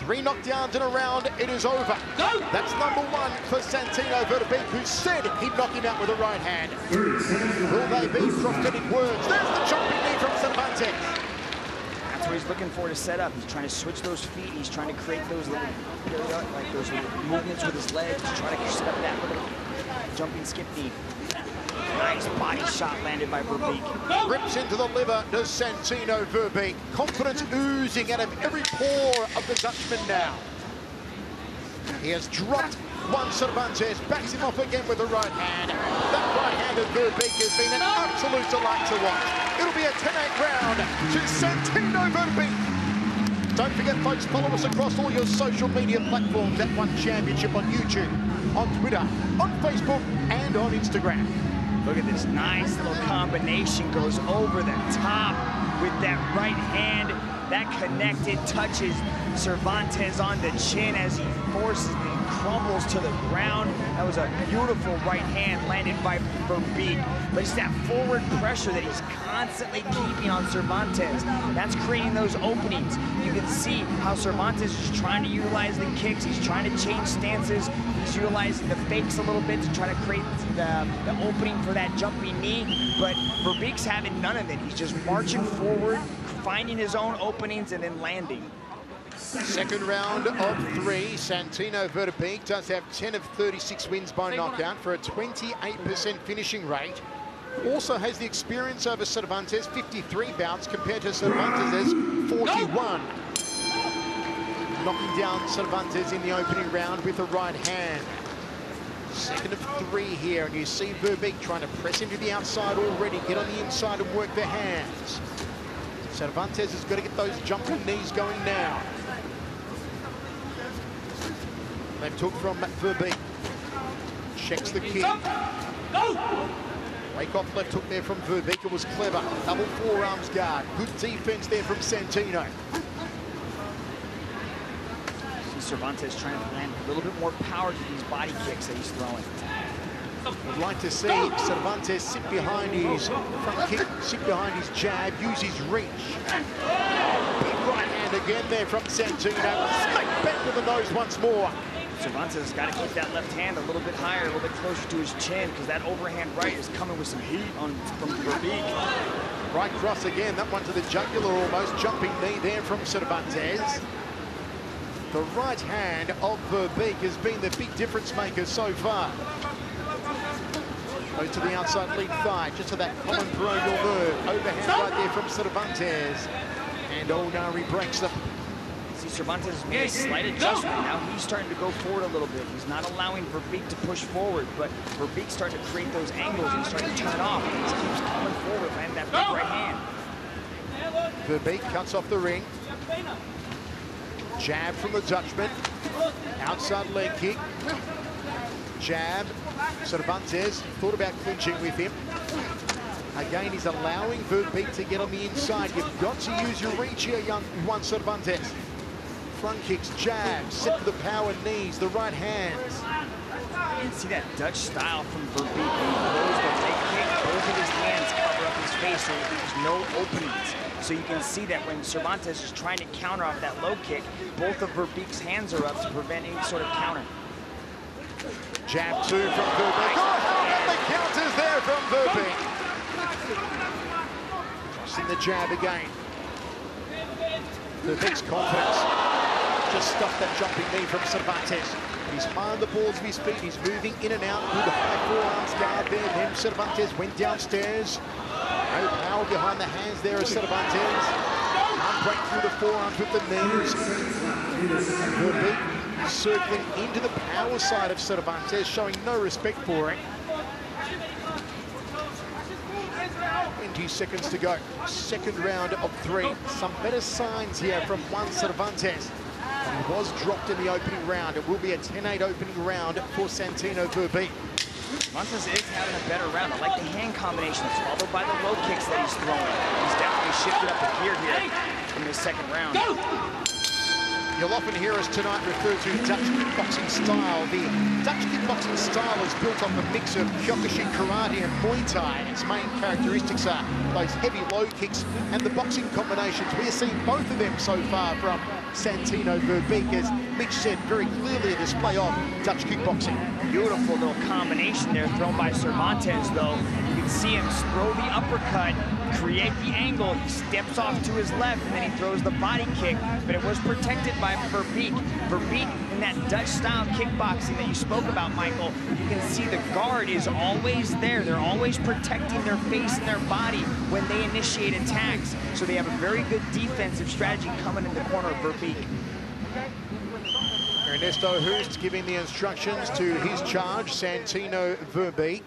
3 knockdowns in a round, it is over. That's number 1 for Santino Verbeek, who said he'd knock him out with a right hand. Will they be prophetic words? There's the jumping knee from Cervantes. That's what he's looking for to set up. He's trying to switch those feet. He's trying to create those little those little movements with his legs to try to set up that little jumping skip knee. Nice body shot landed by Verbeek. Rips into the liver, does Santino Verbeek. Confidence oozing out of every pore of the Dutchman now. He has dropped one Cervantes, backs him off again with the right hand. That right hand of Verbeek has been an absolute delight to watch. It'll be a 10-8 round to Santino Verbeek. Don't forget, folks, follow us across all your social media platforms at One Championship on YouTube, on Twitter, on Facebook, and on Instagram. Look at this nice little combination, goes over the top with that right hand. That connected, touches Cervantes on the chin as he forces and crumbles to the ground. That was a beautiful right hand landed by Verbeek. But it's that forward pressure that he's constantly keeping on Cervantes. That's creating those openings. You can see how Cervantes is trying to utilize the kicks. He's trying to change stances. He's utilizing the fakes a little bit to try to create the opening for that jumping knee. But Verbeek's having none of it. He's just marching forward, finding his own openings and then landing. Second round of 3. Santino Verbeek does have 10 of 36 wins by knockout for a 28% finishing rate. Also has the experience over Cervantes, 53 bouts compared to Cervantes' 41. Knocking down Cervantes in the opening round with a right hand. Second of 3 here, and you see Verbeek trying to press him to the outside already, get on the inside and work the hands. Cervantes has got to get those jumping knees going now. Left hook from Verbeek. Checks the kick. Wake off left hook there from Verbeek. It was clever. Double forearms guard. Good defense there from Santino. See Cervantes trying to land a little bit more power to these body kicks that he's throwing. Would like to see Cervantes sit behind his front kick, sit behind his jab, use his reach. Big right hand again there from Santino. Smack back to the nose once more. Cervantes has got to keep that left hand a little bit higher, a little bit closer to his chin, because that overhand right is coming with some heat from Verbeek. Right cross again, that one to the jugular almost. Jumping knee there from Cervantes. The right hand of Verbeek has been the big difference maker so far. Goes to the outside lead thigh, just to that common peroneal nerve. Overhand right there from Cervantes. And Onari breaks them. See, Cervantes has made a slight adjustment. Now he's starting to go forward a little bit. He's not allowing Verbeek to push forward, but Verbeek's starting to create those angles. He's starting to turn off. He just keeps coming forward, landing that big right hand. Verbeek cuts off the ring. Jab from the Dutchman. Outside leg kick. Jab. Cervantes thought about clinching with him. Again, he's allowing Verbeek to get on the inside. You've got to use your reach here, young Juan Cervantes. Front kicks, jabs, set to the power knees, the right hands. You can see that Dutch style from Verbeek. When he blows the leg kick, both of his hands cover up his face so there's no openings. So you can see that when Cervantes is trying to counter off that low kick, both of Verbeek's hands are up to prevent any sort of counter. Jab 2 from Verbeek. Oh, how about the counters there from Verbeek? Crossing the jab again. Verbeek's confidence. Just stopped that jumping knee from Cervantes. He's high on the balls of his feet. He's moving in and out. Good high forearms guard there. Then Cervantes went downstairs. No power behind the hands there of Cervantes. Can't break through the forearms with the knees. Verbeek circling into the power side of Cervantes, showing no respect for it. 20 seconds to go. Second round of 3. Some better signs here from Juan Cervantes. He was dropped in the opening round. It will be a 10-8 opening round for Santino Verbeek. Cervantes is having a better round. I like the hand combinations, followed by the low kicks that he's throwing. He's definitely shifted up the gear here in this second round. You'll often hear us tonight refer to Dutch kickboxing style. The Dutch kickboxing style is built on the mix of Kyokushin karate and Muay Thai. Its main characteristics are those heavy low kicks and the boxing combinations. We have seen both of them so far from Santino Verbeek, as Mitch said, very clearly a display of Dutch kickboxing. Beautiful little combination there thrown by Cervantes, though. You can see him throw the uppercut, create the angle, he steps off to his left, and then he throws the body kick, but it was protected by Verbeek. Verbeek, in that Dutch-style kickboxing that you spoke about, Michael, you can see the guard is always there. They're always protecting their face and their body when they initiate attacks, so they have a very good defensive strategy coming in the corner of Verbeek. Ernesto Hoost giving the instructions to his charge, Santino Verbeek.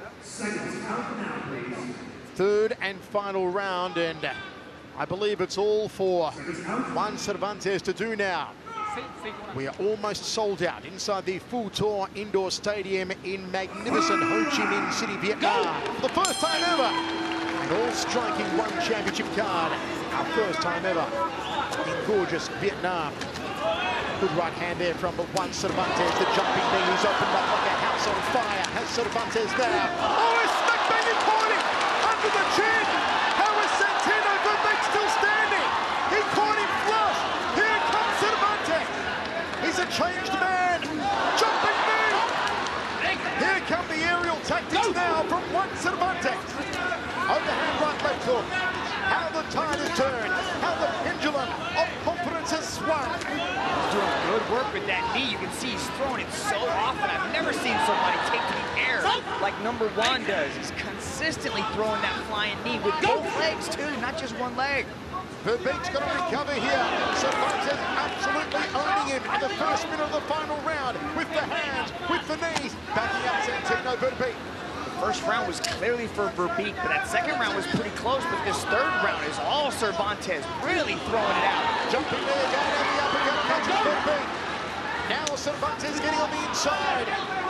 Third and final round, and I believe it's all for Juan Cervantes to do now. We are almost sold out inside the Full Tour Indoor Stadium in magnificent Ho Chi Minh City, Vietnam. For the first time ever, an all-striking one championship card. Our first time ever in gorgeous Vietnam. Good right hand there from Juan Cervantes. The jumping knee is opened up like a house on fire. Has Cervantes now. Oh, his smack bang is pointing under the chin. How is Santino Verbeek still standing? He caught him flush. Here comes Cervantes. He's a changed man. Jumping knee. Here come the aerial tactics now from Juan Cervantes. Overhand right leg hook. How the tide has turned. How the pendulum of confidence has swung. He's doing good work with that knee. You can see he's throwing it so often. I've never seen somebody take to the air like number one does. He's consistently throwing that flying knee with both legs too, not just one leg. Verbeek's going to recover here. Cervantes absolutely owning him in the first minute of the final round with the hands, with the knees, backing up Santino Verbeek. First round was clearly for Verbeek, but that second round was pretty close, but this third round is all Cervantes really throwing it out. Jumping there, going down the uppercut, catches Verbeek. Now Cervantes getting on the inside.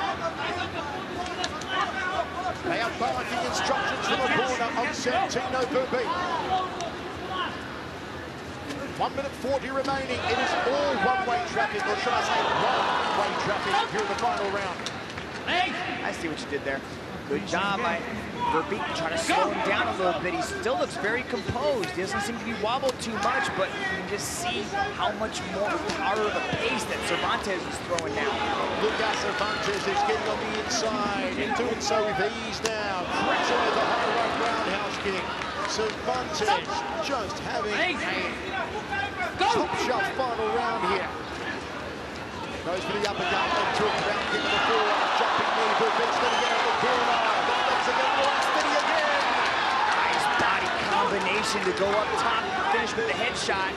They are barking instructions from the corner of Santino Verbeek. 1 minute 40 remaining. It is all one-way traffic, or should I say one-way traffic here in the final round. I see what you did there. Good job by Verbeek trying to slow him down a little bit. He still looks very composed. He doesn't seem to be wobbled too much, but you can just see how much more power of a pace that Cervantes is throwing now. Look at Cervantes is getting on the inside and doing so with ease now. Cracks away the high right roundhouse kick. Cervantes just having a top shelf final round here. Goes for the uppercut and took round kick before. Jumping knee, Verbeek's going to get out of the corner. The legs are going to go steady again. Nice body combination to go up top and finish with the headshot.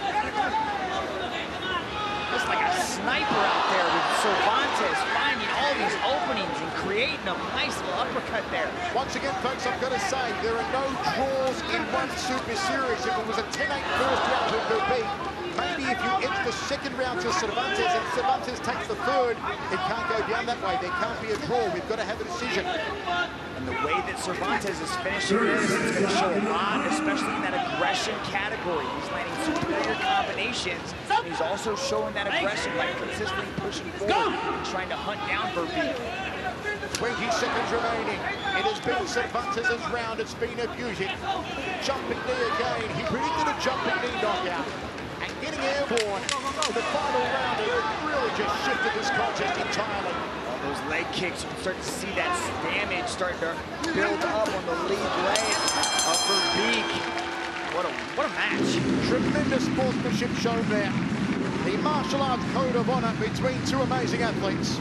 Just like a sniper out there with Cervantes finding all these openings and creating a nice little uppercut there. Once again, folks, I've got to say, there are no draws in one Super Series. If it was a 10-8 first round to Verbeek, maybe if you edge the second round to Cervantes and Cervantes takes the third, it can't go down that way. There can't be a draw. We've got to have a decision. And the way that Cervantes is finishing this, it's going to show a lot, especially in that aggression category. He's landing superior combinations, and he's also showing that aggression by consistently pushing forward and trying to hunt down Verbeek. 20 seconds remaining. It has been Cervantes' round. It's been a beauty. Jumping knee again. He predicted a jumping knee knockout. And getting airborne in the final round, it really just shifted this contest entirely. All those leg kicks, you can start to see that damage starting to build up on the lead leg of Verbeek. What a match. Tremendous sportsmanship shown there. The martial arts code of honor between two amazing athletes.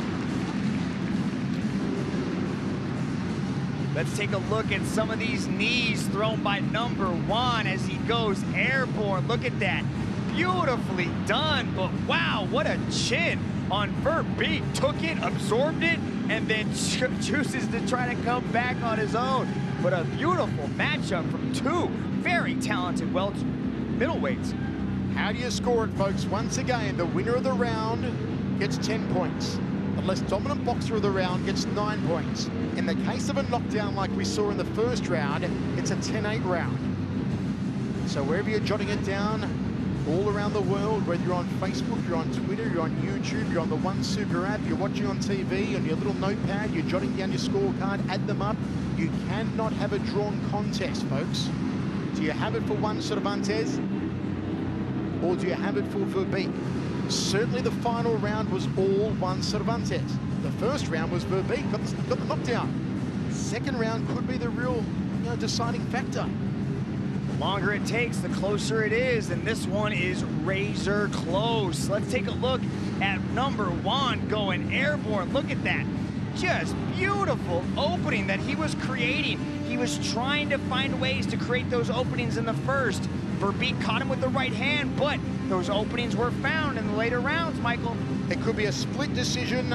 Let's take a look at some of these knees thrown by number one as he goes airborne. Look at that. Beautifully done, but wow, what a chin on Verbeek. Took it, absorbed it, and then chooses to try to come back on his own. But a beautiful matchup from two very talented middleweights. How do you score it, folks? Once again, the winner of the round gets 10 points. The less dominant boxer of the round gets 9 points. In the case of a knockdown like we saw in the first round, it's a 10-8 round. So wherever you're jotting it down, all around the world, whether you're on Facebook, you're on Twitter, you're on YouTube, you're on the One Super app, you're watching on TV, on your little notepad, you're jotting down your scorecard, add them up. You cannot have a drawn contest, folks. Do you have it for Juan Cervantes, or do you have it for Verbeek? Certainly the final round was all Juan Cervantes. The first round was Verbeek, got the knockdown. Second round could be the real, deciding factor. The longer it takes, the closer it is, and this one is razor close. Let's take a look at number one going airborne. Look at that. Just beautiful opening that he was creating. He was trying to find ways to create those openings in the first. Verbeek caught him with the right hand, but those openings were found in the later rounds, Michael. It could be a split decision.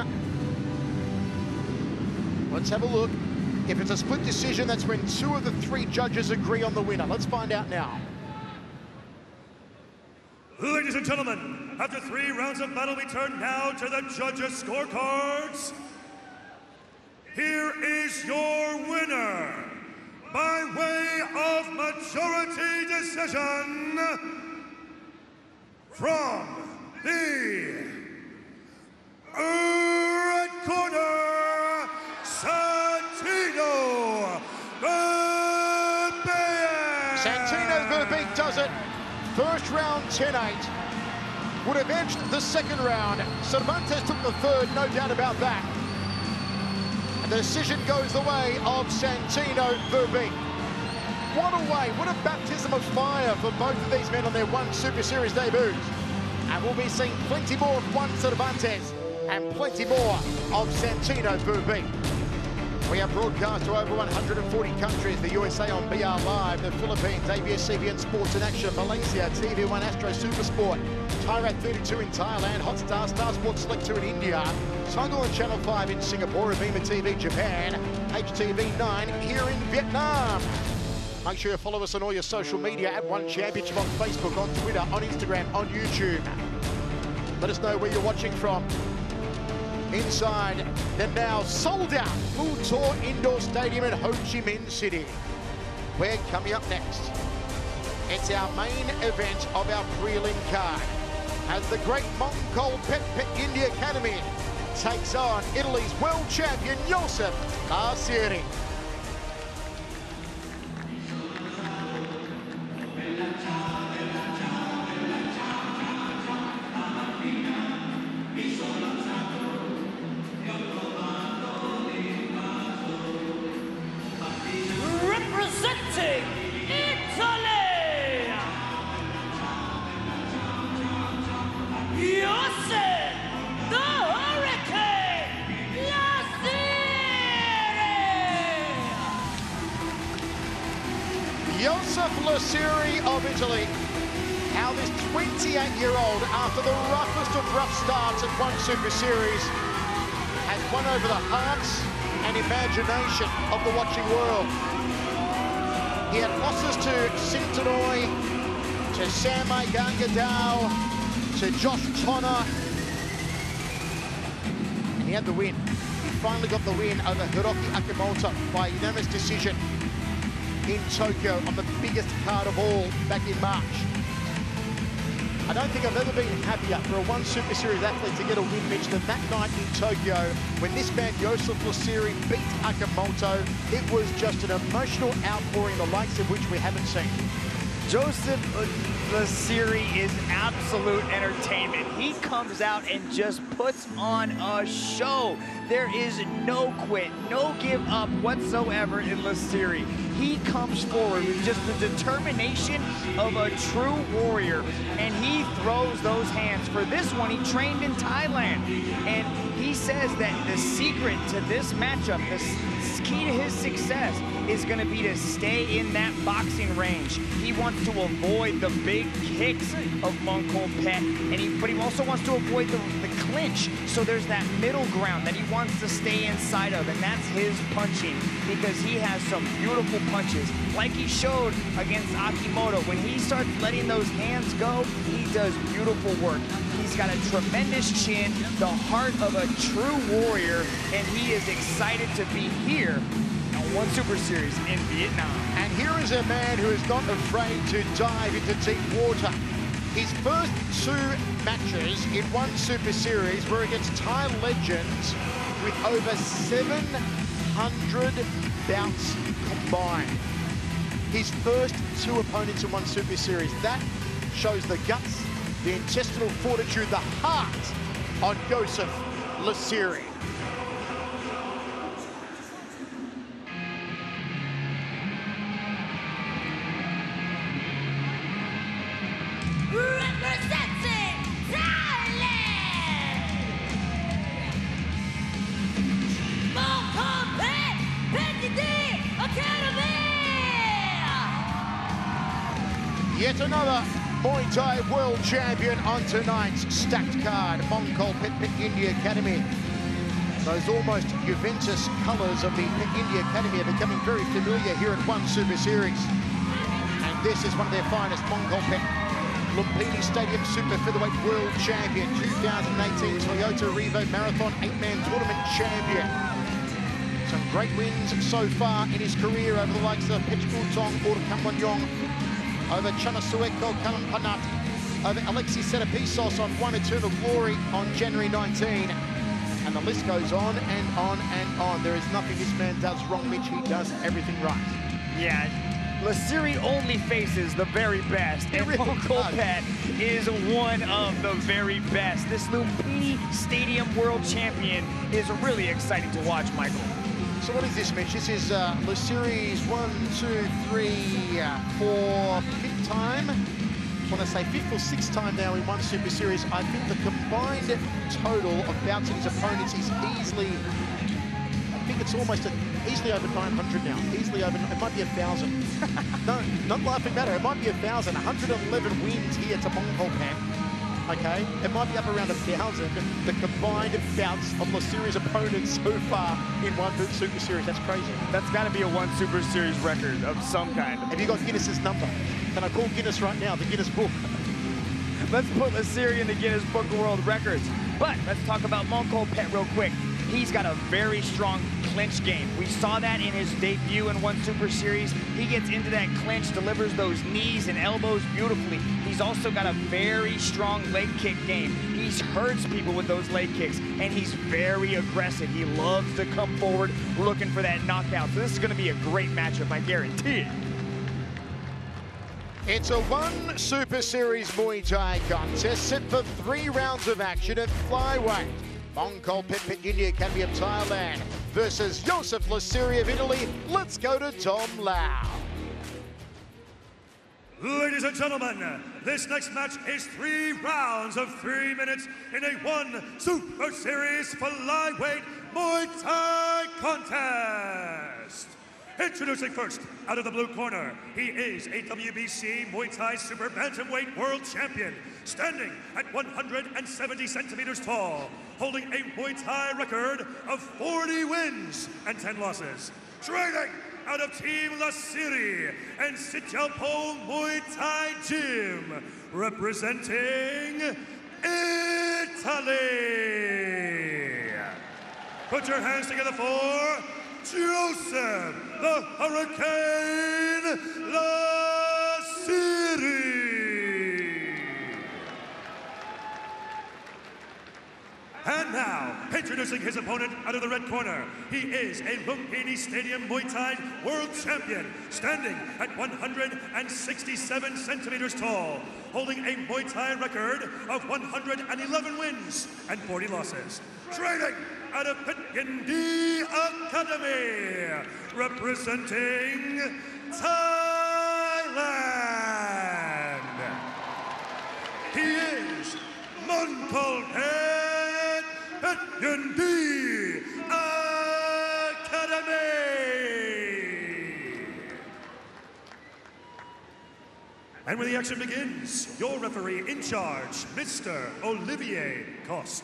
Let's have a look. If it's a split decision, that's when 2 of the 3 judges agree on the winner. Let's find out now. Ladies and gentlemen, after 3 rounds of battle, we turn now to the judges' scorecards. Here is your winner, by way of majority decision, from the red corner, Santino Verbeek. Santino Verbeek does it. First round 10-8. Would have edged the second round. Cervantes took the third, no doubt about that. And the decision goes the way of Santino Verbeek. What a way, what a baptism of fire for both of these men on their One Super Series debuts. And we'll be seeing plenty more of Juan Cervantes and plenty more of Santino Verbeek. We have broadcast to over 140 countries, the USA on BR Live, the Philippines, ABS-CBN Sports in Action, Malaysia, TV1 Astro Supersport, Tyrat 32 in Thailand, Hotstar, Star Sports Select 2 in India, Sacko on Channel 5 in Singapore, Avima TV Japan, HTV 9 here in Vietnam. Make sure you follow us on all your social media at One Championship on Facebook, on Twitter, on Instagram, on YouTube. Let us know where you're watching from. Inside the now sold-out Food Tour Indoor Stadium in Ho Chi Minh City. We're coming up next. It's our main event of our prelim card as the great Mongkolpetch India Academy takes on Italy's world champion Joseph Arcieri. Representing Italy, Joseph the Hurricane Arcieri. Joseph Arcieri of Italy. How this 28-year-old, after the roughest of rough starts at One Super Series, has won over the hearts and imagination of the watching world. He had losses to Singtongnoi, to Gaiyanghadao, to Josh Tonner, and he had the win. He finally got the win over Hiroki Akimoto by unanimous decision in Tokyo on the biggest card of all back in March. I don't think I've ever been happier for a One Super Series athlete to get a win, Mitch, than that night in Tokyo when this man, Joseph Arcieri, beat Akimoto. It was just an emotional outpouring, the likes of which we haven't seen. Joseph Arcieri is absolute entertainment. He comes out and just puts on a show. There is no quit, no give up whatsoever in Arcieri. He comes forward with just the determination of a true warrior, and he throws those hands. For this one, he trained in Thailand, and he says that the secret to this matchup, the key to his success, is going to be to stay in that boxing range. He wants to avoid the big kicks of Mongkolpetch, but he also wants to avoid the clinch. So there's that middle ground that he wants to stay inside of, and that's his punching, because he has some beautiful punches. Like he showed against Akimoto, when he starts letting those hands go, he does beautiful work. He's got a tremendous chin, the heart of a true warrior, and he is excited to be here on One Super Series in Vietnam. And here is a man who is not afraid to dive into deep water. His first 2 matches in one Super Series were against Thai legends with over 700 bouts combined. His first 2 opponents in one Super Series. That shows the guts, the intestinal fortitude, the heart on Joseph Lasiri. Representing Thailand, Mongkolpetch Academy. Yet another Muay Thai world champion on tonight's stacked card, Mongkolpetch India Academy. Those almost Juventus colours of the India Academy are becoming very familiar here at One Super Series. And this is one of their finest, Mongkolpetch. Lumpini Stadium Super Featherweight World Champion, 2018 Toyota Revo Marathon 8-man tournament champion. Some great wins so far in his career over the likes of Pechbultong, Orkamwanyong, over Chanasueko Kalampanat, over Alexis Setapisos on One Eternal Glory on January 19. And the list goes on and on and on. There is nothing this man does wrong, Mitch. He does everything right. Yeah, Lasiri only faces the very best, and Mongkolpetch is one of the very best. This Lumpini Stadium World Champion is really exciting to watch, Michael. So what is this, Mitch? This is Lasiri's 1, 2, 3, 4, 5th time. When I say 5th or 6th time now in one Super Series, I think the combined total of bouts in his opponents is easily, I think it's almost easily over 900 now. Easily over, it might be 1,000. No, not laughing matter, it might be 1,000. 111 wins here to Mongkolpetch. Okay, it might be up around 1,000. The combined bouts of Lasiri's opponents so far in one Super Series. That's crazy. That's got to be a One Super Series record of some kind. Have you got Guinness's number? Can I call Guinness right now, the Guinness book? Let's put Lasiri in the Guinness Book of World Records. But let's talk about Mongkolpetch real quick. He's got a very strong clinch game. We saw that in his debut in One Super Series. He gets into that clinch, delivers those knees and elbows beautifully. He's also got a very strong leg kick game. He hurts people with those leg kicks, and he's very aggressive. He loves to come forward looking for that knockout. So this is going to be a great matchup, I guarantee it. It's a One Super Series Muay Thai contest set for 3 rounds of action at flyweight. Mongkolpetch India Academy of Thailand versus Joseph Lasiri of Italy. Let's go to Tom Lau. Ladies and gentlemen, this next match is 3 rounds of 3 minutes in a One Super Series flyweight Muay Thai contest. Introducing first, out of the blue corner, he is a WBC Muay Thai Super Bantamweight World Champion, standing at 170 centimeters tall, holding a Muay Thai record of 40 wins and 10 losses. Training out of Team Lasiri and Sitjalpo Muay Thai Gym, representing Italy. Put your hands together for Joseph the Hurricane Lasiri. And now, introducing his opponent out of the red corner, he is a Lumpini Stadium Muay Thai World Champion, standing at 167 centimeters tall, holding a Muay Thai record of 111 wins and 40 losses. Training out of Piek Academy, representing Thailand. He is Mongkolpetch Academy. And when the action begins, your referee in charge, Mr. Olivier Coste.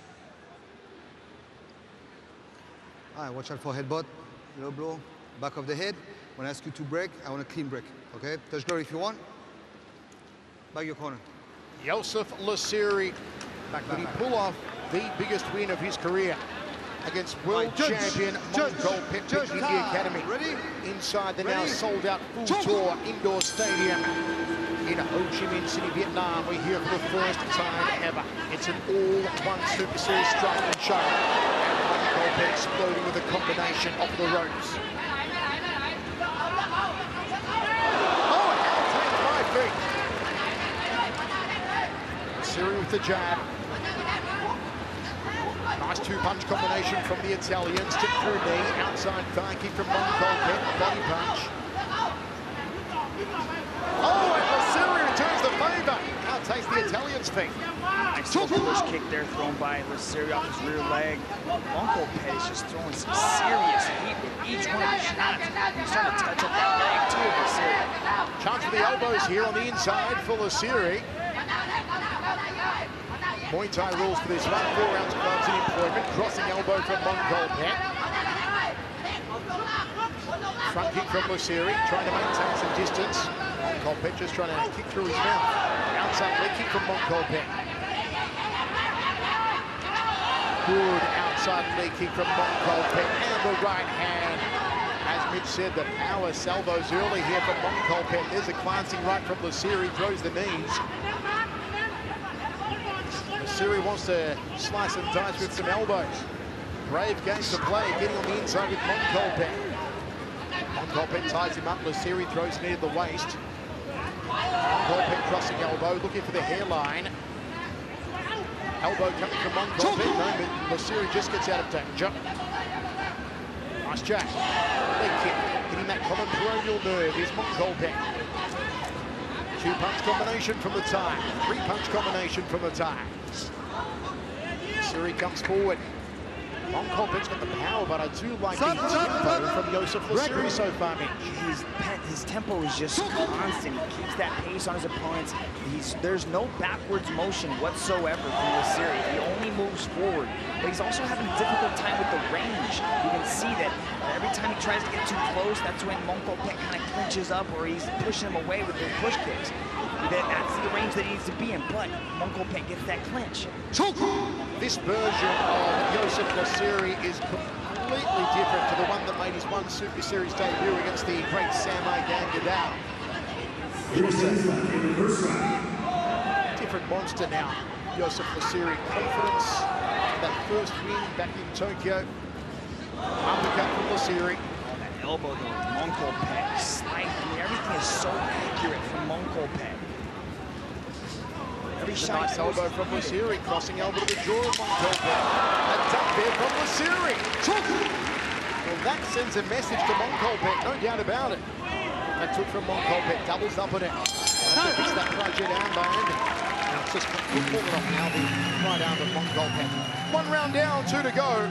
All right, watch out for headbutt, low blow, back of the head. When I ask you to break, I want a clean break, okay? Touch glory if you want. Back your corner. Joseph Lasiri, did he pull off the biggest win of his career against world champion Mongkolpetch India Academy? Ready? Inside the now sold-out full tour indoor stadium. in Ho Chi Minh City, Vietnam. We're here for the first time ever. It's an all-one Super Series striking show. And Mongkolpetch exploding with a combination off the ropes. Oh, and takes 5 feet. Siri with the jab. Nice two-punch combination from the Italian. Stick through knee, outside thigh kick from Mongkolpetch, body punch. Oh, and Siri returns the favour. Now takes the Italian's feet. Nice push kick there thrown by Siri off his rear leg. Mongkolpetch is just throwing some serious heat with each one of his shots. He's starting to touch up that leg too of Siri. Chance for the elbows here on the inside for Siri. Muay Thai rules for this one. 4 rounds of gloves in employment. Crossing elbow from Mongkolpetch. Front kick from Siri, trying to maintain some distance. Mongkolpetch just trying to kick through his mouth. Outside leg kick from Mongkolpetch. Good outside leg kick from Mongkolpetch. And the right hand. As Mitch said, the power salvos early here from Mongkolpetch. There's a glancing right from Siri, throws the knees. Siri wants to slice and dice with some elbows. Brave game to play, getting on the inside with Mongkolpetch. Mongkolpetch ties him up. Siri throws knee to the waist. Mongkolpetch crossing elbow, looking for the hairline. Elbow coming from Mongkolpetch. No, but Siri just gets out of danger. Nice jab. Leg kick, hitting that common peroneal nerve. Here's Mongkolpetch. 2-punch combination from the Thai. 3-punch combination from the Thai. Siri comes forward. Mongkolpetch's got the power, but I do like the tempo from Joseph Siri so far, Mitch. His tempo is just constant. He keeps that pace on his opponents. There's no backwards motion whatsoever from Siri. He only moves forward, but he's also having a difficult time with the range. You can see that every time he tries to get too close, that's when Mongkolpetch kind of clinches up, or he's pushing him away with those push kicks. That's the range that he needs to be in, but Mongkolpetch gets that clinch. This version of Joseph Siri is completely different to the one that made his one Super Series debut against the great Gaiyanghadao. Different monster now. Joseph Siri, confidence. That first win back in Tokyo. Uppercut from Siri. Oh, that elbow though, Mongkolpetch. Slight, everything is so accurate from Mongkolpetch. Every nice elbow from Siri, crossing elbow to the jaw of Mongkolpetch. A duck there from Siri. Well, that sends a message to Mongkolpetch, no doubt about it. That took from Mongkolpetch, doubles up on it. Fix that right arm band. Now it's just falling off now, the right arm of Mongkolpetch. 1 round down, 2 to go.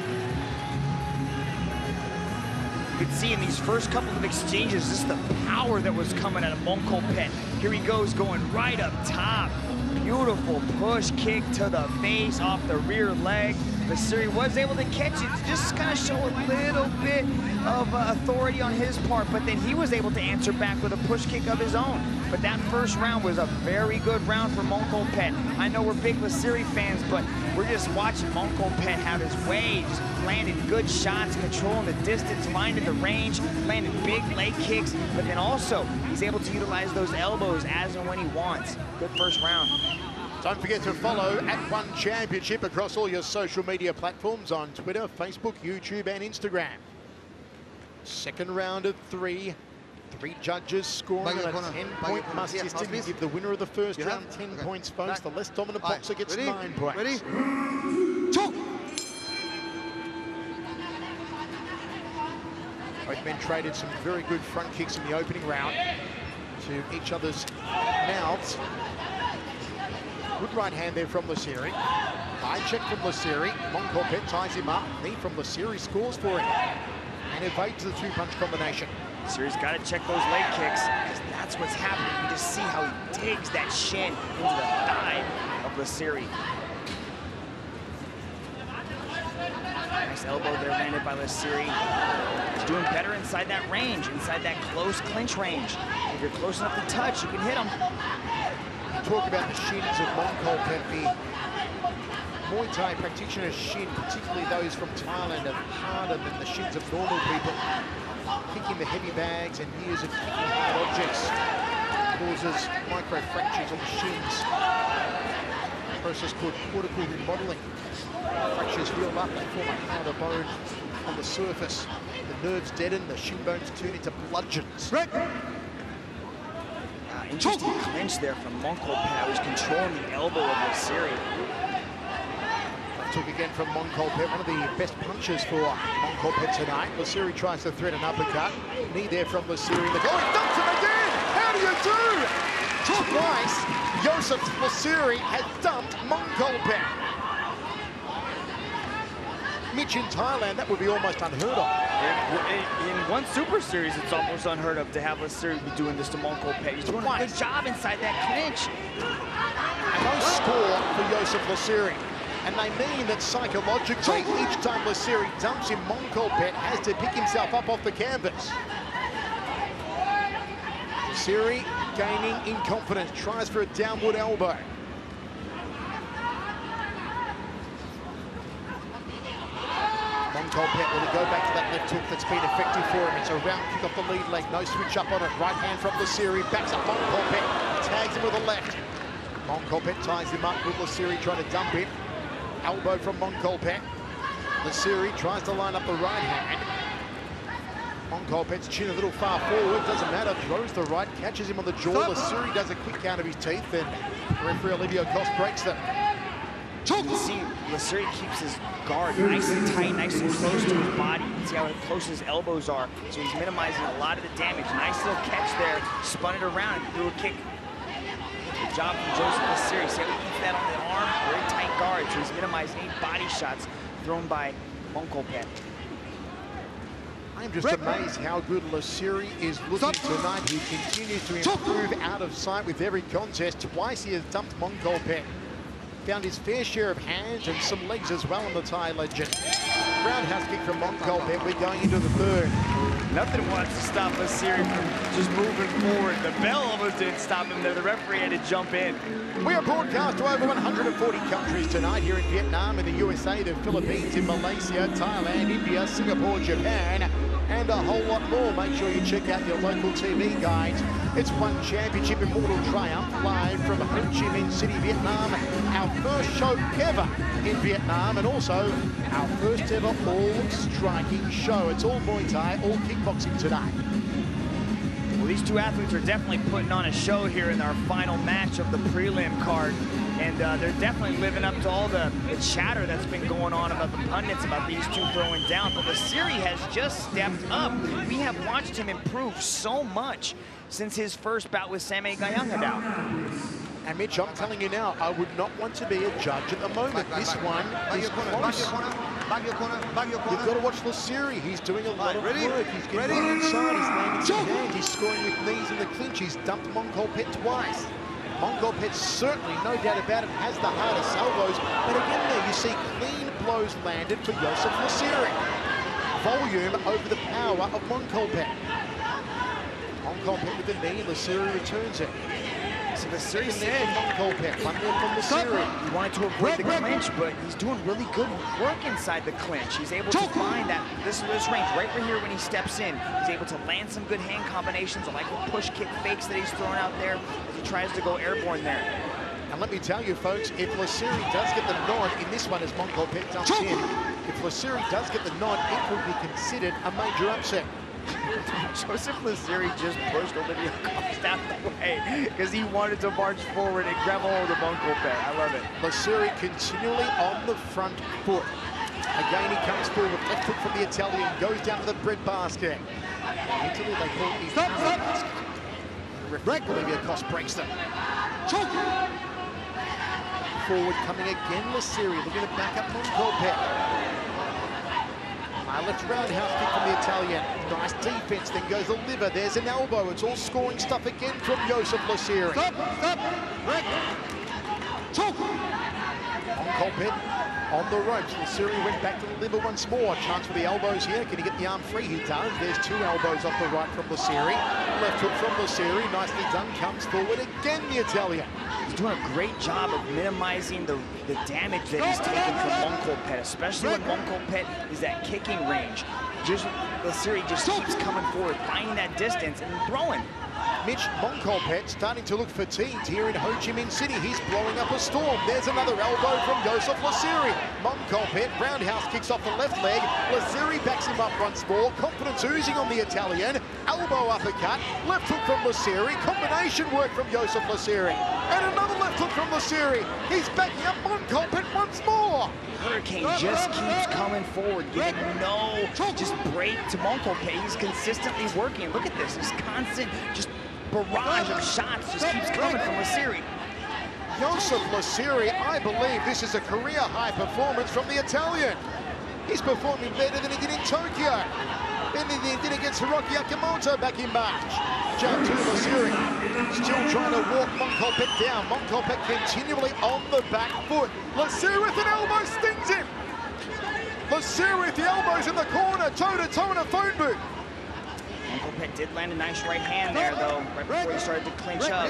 You can see in these first couple of exchanges, just the power that was coming out of Mongkolpetch. Here he goes, going right up top. Beautiful push kick to the face off the rear leg. Siri was able to catch it to just kind of show a little bit of authority on his part, but then he was able to answer back with a push kick of his own. But that first round was a very good round for Mongkolpetch. I know we're big Siri fans, but we're just watching Mongkolpetch have his way, just landing good shots, controlling the distance, finding the range, landing big leg kicks, but then also he's able to utilize those elbows as and when he wants. Good first round. Don't forget to follow @One Championship across all your social media platforms on Twitter, Facebook, YouTube, and Instagram. Second round of 3. 3 judges scoring on a 10-point must system. You give the winner of the first round 10 points, folks. The less dominant boxer gets 9 points. Ready? Both men traded some very good front kicks in the opening round to each other's mouths. Good right hand there from Siri. High check from Siri. Mongkolpetch ties him up. Knee from Siri, scores for him. And evades the 2-punch combination. Siri's got to check those leg kicks, because that's what's happening. You just see how he digs that shin into the thigh of Siri. Nice elbow there landed by Siri. He's doing better inside that range, inside that close clinch range. If you're close enough to touch, you can hit him. Talk about the shins of Mongkolpetch. The Muay Thai practitioner's shin, particularly those from Thailand, are harder than the shins of normal people. Kicking the heavy bags and years of kicking hard objects. causes microfractures on the shins. A process called cortical remodeling. Fractures heal up, they form a harder bone on the surface. The nerves deaden, the shin bones turn into bludgeons. Interesting clinch there from Mongkolpetch, who's controlling the elbow of Lasiri. Took again from Mongkolpetch, one of the best punches for Mongkolpetch tonight. Lasiri tries to thread an uppercut. Knee there from Lasiri. The goal, he dumps him again! How do you do? Twice, Joseph Lasiri has dumped Mongkolpetch. Mitch, in Thailand, that would be almost unheard of. In one Super Series, it's almost unheard of to have Lasiri be doing this to Mongkolpetch. He's doing a good job inside that clinch. No score for Joseph Lasiri. And they mean that psychologically, each time Lasiri dumps him, Mongkolpetch has to pick himself up off the canvas. Lasiri gaining in confidence, tries for a downward elbow. Mongkolpetch will go back to that left hook that's been effective for him. It's a round kick off the lead leg, no switch up on it. Right hand from Lasiri, backs up Mongkolpetch, tags him with a left. Mongkolpetch ties him up with Lasiri trying to dump him. Elbow from Mongkolpetch. Lasiri tries to line up the right hand. Mongkolpetch's chin a little far forward, doesn't matter, throws the right, catches him on the jaw. Lasiri does a quick count of his teeth, and referee Olivia Cost breaks them. You can see Lasiri keeps his guard nice and tight, nice and close to his body. You can see how close his elbows are, so he's minimizing a lot of the damage. Nice little catch there, spun it around, threw a kick. Good job from Joseph Lasiri. See how he keeps that on the arm? Very tight guard, so he's minimizing any body shots thrown by Mongkolpetch. I'm just amazed how good Lasiri is looking tonight. He continues to improve out of sight with every contest. Twice he has dumped Mongkolpetch. Found his fair share of hands and some legs as well on the Thai legend. Roundhouse kick from Mongkolpetch. We're going into the third. Nothing wants to stop Lasiri from just moving forward. The bell almost didn't stop him there. The referee had to jump in. We are broadcast to over 140 countries tonight, here in Vietnam, in the USA, the Philippines, in Malaysia, Thailand, India, Singapore, Japan, and a whole lot more. Make sure you check out your local TV guides. It's One Championship Immortal Triumph, live from Ho Chi Minh City, Vietnam. Our first show ever in Vietnam, and also our first ever all-striking show. It's all Muay Thai, all kickboxing tonight. Well, these two athletes are definitely putting on a show here in our final match of the prelim card. And they're definitely living up to all the chatter that's been going on about the pundits about these two throwing down. But Lasiri has just stepped up. We have watched him improve so much since his first bout with Sammy Gaiyanghadao. And Mitch, I'm telling you now, I would not want to be a judge at the moment. This one is close. You've got to watch Lasiri. He's doing a lot of work. He's getting right inside. He's landing some hands. He's scoring with knees in the clinch. He's dumped Mongkolpetch twice. Mongkolpetch certainly, no doubt about it, has the hardest elbows. But again there, you see clean blows landed for Joseph Lasiri. Volume over the power of Mongkolpetch. Mongkolpetch with the knee, Lasiri returns it. So Lasiri said Mongkolpetch, one more from Lasiri. He wanted to avoid the clinch, but he's doing really good work inside the clinch. He's able to find that this range right here when he steps in. He's able to land some good hand combinations. I like the push kick fakes that he's throwing out there as he tries to go airborne there. And let me tell you, folks, if Lasiri does get the nod in this one as Mongkolpetch dumps in, if Lasiri does get the nod, it will be considered a major upset. Joseph Lasiri just pushed Olivia Cost out the way because he wanted to march forward and grab hold of Mongkolpetch. I love it. Lasiri continually on the front foot. Again, he comes forward, left hook from the Italian, goes down to the bread basket. In Italy, they call it the basket. Referee Olivia Cost breaks them. Forward coming again, Lasiri, looking to back up Mongkolpetch. Left roundhouse kick from the Italian. Nice defense, then goes the liver. There's an elbow. It's all scoring stuff again from Joseph Lasiri. Mongkolpetch on the ropes. Lasiri went back to the liver once more. Chance for the elbows here. Can he get the arm free? He does. There's two elbows off the right from Lasiri. Left hook from Lasiri. Nicely done. Comes forward again, the Italian. He's doing a great job of minimizing the damage that he's taking from Mongkolpetch, especially when Mongkolpetch is at kicking range. Lasiri just keeps coming forward, finding that distance and throwing. Mitch Mongkolpetch starting to look fatigued here in Ho Chi Minh City. He's blowing up a storm. There's another elbow from Joseph Lasiri. Mongkolpetch roundhouse kicks off the left leg. Lasiri backs him up once more. Confidence oozing on the Italian. Elbow uppercut. Left hook from Lasiri. Combination work from Joseph Lasiri. And another left hook from Lasiri. He's backing up Mongkolpetch once more. Hurricane just keeps coming forward, giving no just break to Mongkolpetch. He's consistently working. Look at this, this constant just barrage of shots just keeps coming from Lasiri. Joseph Lasiri, I believe this is a career high performance from the Italian. He's performing better than he did in Tokyo. Than he did against Hiroki Akamoto back in March. Jab to Lasiri, still trying to walk Mongkolpetch down. Mongkolpetch continually on the back foot. Lasiri with an elbow stings him. Lasiri with the elbows in the corner, toe-to-toe in a phone booth. Mongkolpetch did land a nice right hand there, though, right before he started to clinch up.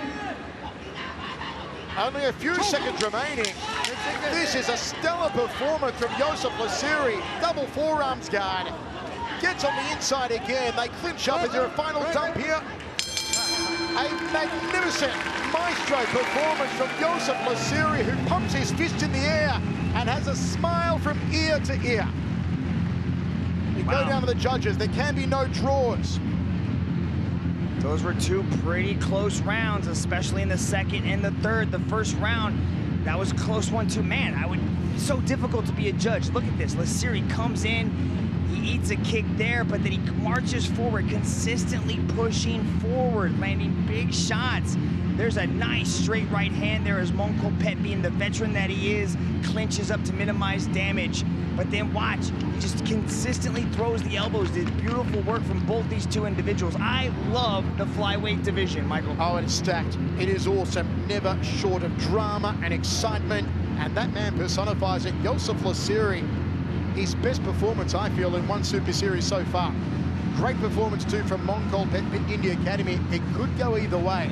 Only a few seconds remaining. This is a stellar performance from Joseph Lasiri. Double forearms guard. Gets on the inside again. They clinch up. Is there a final dump here? A magnificent maestro performance from Joseph Lasiri, who pumps his fist in the air and has a smile from ear to ear. We go down to the judges. There can be no draws. Those were two pretty close rounds, especially in the second and the third. The first round, that was a close one too. Man, it's so difficult to be a judge. Look at this. Lasiri comes in, he eats a kick there, but then he marches forward, consistently pushing forward, landing big shots. There's a nice straight right hand there as Mongkolpetch, being the veteran that he is, clinches up to minimize damage. But then watch, he just consistently throws the elbows. Did beautiful work from both these two individuals. I love the flyweight division, Michael. Oh, it's stacked. It is awesome. Never short of drama and excitement. And that man personifies it. Joseph Lasiri, his best performance, I feel, in one Super Series so far. Great performance, too, from Mongkolpetch India Academy. It could go either way.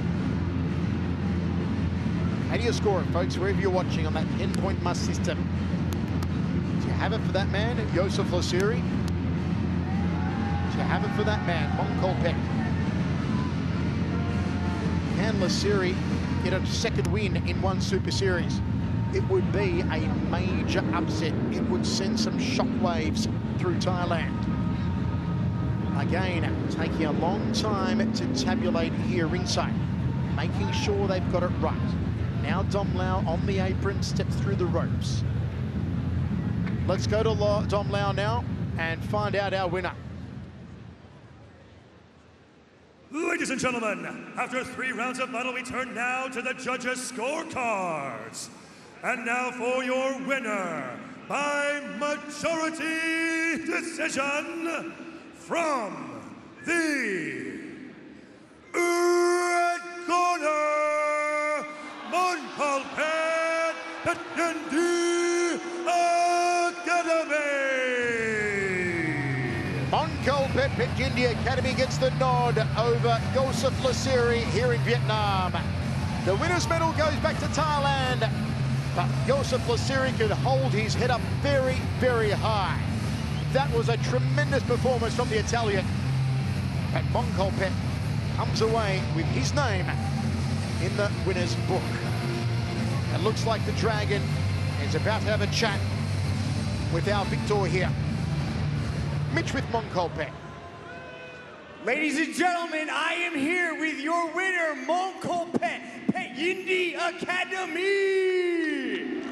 How do you score it, folks, wherever you're watching on that 10-point must system? Do you have it for that man, Joseph Lasiri? Do you have it for that man, Mongkolpetch? Can Lasiri get a second win in one Super Series? It would be a major upset. It would send some shockwaves through Thailand. Again, taking a long time to tabulate here ringside, making sure they've got it right. Now Dom Lau on the apron, steps through the ropes. Let's go to Dom Lau now and find out our winner. Ladies and gentlemen, after 3 rounds of battle, we turn now to the judges' scorecards. And now for your winner, by majority decision, from the red corner, Mongkolpetch Academy. Mongkolpetch India Academy gets the nod over Joseph Lasiri here in Vietnam. The winner's medal goes back to Thailand, but Joseph Lasiri could hold his head up very, very high. That was a tremendous performance from the Italian. But Mongkolpetch comes away with his name in the winner's book. It looks like the Dragon is about to have a chat with our victor here. Mitch with Mongkolpetch. Ladies and gentlemen, I am here with your winner, Mongkolpetch India Academy.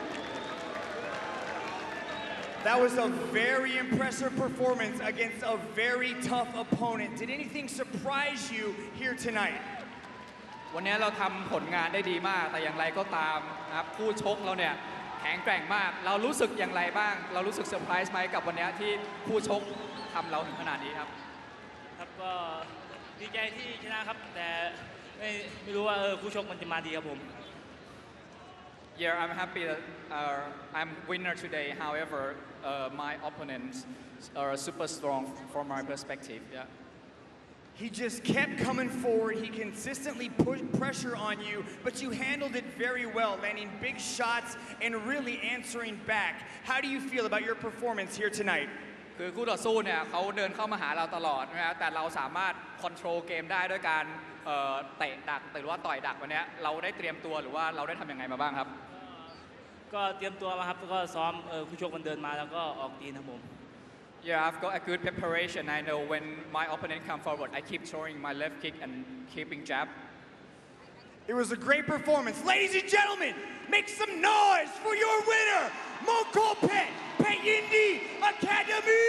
That was a very impressive performance against a very tough opponent. Did anything surprise you here tonight? วันนี้เราทำผลงานได้ดีมากแต่อย่างไรก็ตามนะครับคู่ชกเราเนี่ยแข็งแกร่งมากเรารู้สึกอย่างไรบ้างเรารู้สึกเซอร์ไพรส์ไหมกับวันนี้ที่คู่ชกทำเราถึงขนาดนี้ครับครับก็ดีใจที่ชนะครับแต่ไม่รู้ว่าคู่ชกมันจะมาดีครับผม Yeah, I'm happy that I'm winner today. However, my opponents are super strong from my perspective. Yeah. He just kept coming forward. He consistently put pressure on you, but you handled it very well, landing big shots and really answering back. How do you feel about your performance here tonight? คือคู่ต่อสู้เนี่ยเขาเดินเข้ามาหาเราตลอดนะฮะแต่เราสามารถคอนโทรลเกมได้ด้วยการเตะดักหรือว่าต่อยดักวันนี้เราได้เตรียมตัวหรือว่าเราได้ทำยังไงมาบ้างครับก็เตรียมตัวมาครับแล้วก็ซ้อมผู้ชกมันเดินมาแล้วก็ออกตีนครับผม Yeah, I've got a good preparation. I know when my opponent come forward, I keep throwing my left kick and keeping jab. It was a great performance. Ladies and gentlemen, make some noise for your winner, Mongkolpetch Payindi Academy!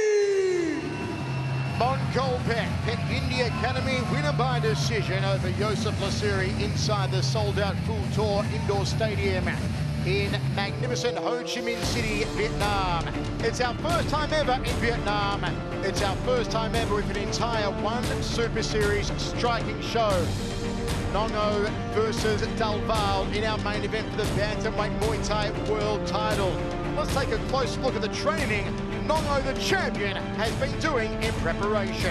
Mongkolpetch Payindi Academy winner by decision over Joseph Lasiri inside the sold-out Full Tour Indoor Stadium in magnificent Ho Chi Minh City, Vietnam. It's our first time ever in Vietnam. It's our first time ever with an entire one Super Series striking show. Nong-O versus Delval in our main event for the Bantamweight Muay Thai World title. Let's take a close look at the training Nong-O, the champion, has been doing in preparation.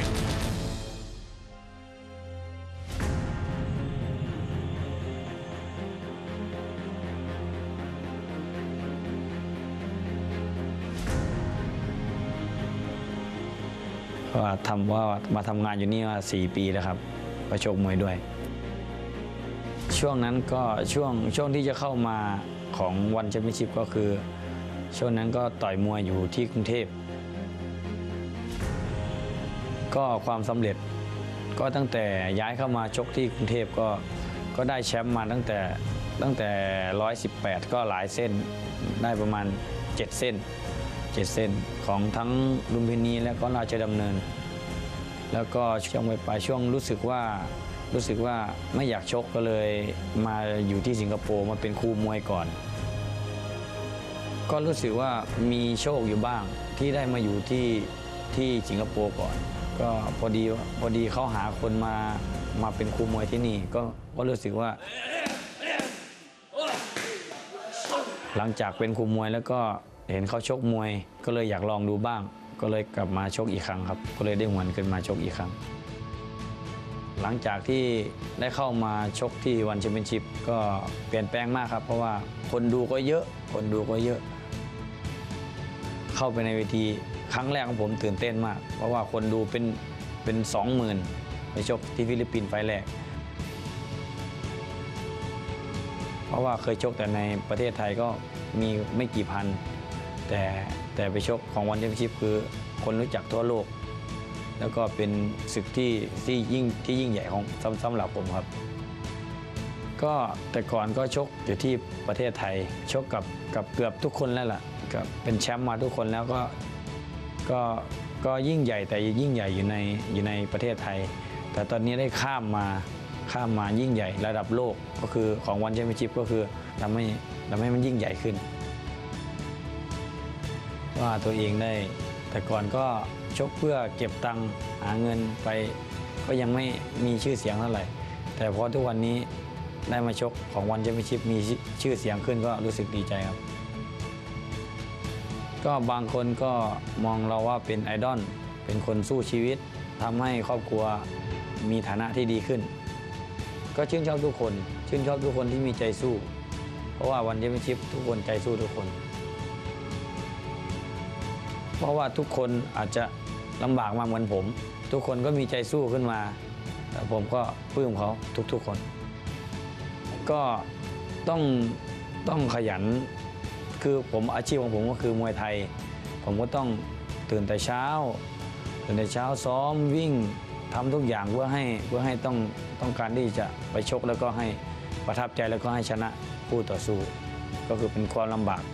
มาทำงานอยู่นี่มา4 ปีแล้วครับไปชกมวยด้วยช่วงนั้นก็ช่วงที่จะเข้ามาของวันแชมเปี้ยนชิพก็คือช่วงนั้นก็ต่อยมวยอยู่ที่กรุงเทพก็ความสำเร็จก็ตั้งแต่ย้ายเข้ามาชกที่กรุงเทพก็ได้แชมป์มาตั้งแต่118ก็หลายเส้นได้ประมาณ7 เส้นของทั้งลุมพินีและก็ราชดำเนินแล้วก็ช่วงไปช่วงรู้สึกว่าไม่อยากชกก็เลยมาอยู่ที่สิงคโปร์มาเป็นครูมวยก่อนก็รู้สึกว่ามีโชคอยู่บ้างที่ได้มาอยู่ที่สิงคโปร์ก่อนก็พอดีเขาหาคนมาเป็นครูมวยที่นี่ก็รู้สึกว่าหลังจากเป็นครูมวยแล้วก็เห็นเขาชกมวยก็เลยอยากลองดูบ้างก็เลยกลับมาชกอีกครั้งครับก็เลยได้หวนขึ้นมาชกอีกครั้งหลังจากที่ได้เข้ามาชกที่วันแชมเปี้ยนชิพก็เปลี่ยนแปลงมากครับเพราะว่าคนดูก็เยอะเข้าไปในเวทีครั้งแรกของผมตื่นเต้นมากเพราะว่าคนดูเป็น 20,000ไปชกที่ฟิลิปปินส์ไฟล์แรกเพราะว่าเคยชกแต่ในประเทศไทยก็มีไม่กี่พันแต่ไปชกของวันแชมเปี้ยนชิพคือคนรู้จักทั่วโลกแล้วก็เป็นศึกที่ยิ่งใหญ่ของสำหรับผมครับก็แต่ก่อนก็ชกอยู่ที่ประเทศไทยชกกับเกือบทุกคนแล้วล่ะก็เป็นแชมป์มาทุกคนแล้วก็ยิ่งใหญ่แต่ยิ่งใหญ่อยู่ในประเทศไทยแต่ตอนนี้ได้ข้ามมายิ่งใหญ่ระดับโลกก็คือของวันแชมเปี้ยนชิพก็คือทำให้มันยิ่งใหญ่ขึ้นว่าตัวเองได้แต่ก่อนก็ชกเพื่อเก็บตังค์หาเงินไปก็ยังไม่มีชื่อเสียงเท่าไหร่แต่พอทุกวันนี้ได้มาชกของวันแชมเปี้ยนชิพมีชื่อเสียงขึ้นก็รู้สึกดีใจครับก็บางคนก็มองเราว่าเป็นไอดอลเป็นคนสู้ชีวิตทำให้ครอบครัวมีฐานะที่ดีขึ้นก็ชื่นชอบทุกคนที่มีใจสู้เพราะว่าวันแชมเปี้ยนชิพทุกคนใจสู้ทุกคนเพราะว่าทุกคนอาจจะลำบากมาเหมือนผมทุกคนก็มีใจสู้ขึ้นมาแต่ผมก็ปลื้มเขาทุกคนก็ต้องขยันคืออาชีพของผมก็คือมวยไทยผมก็ต้องตื่นแต่เช้าซ้อมวิ่งทำทุกอย่างเพื่อให้ต้องการที่จะไปชกแล้วก็ให้ประทับใจแล้วก็ให้ชนะผู้ต่อสู้ก็คือเป็นความลำบาก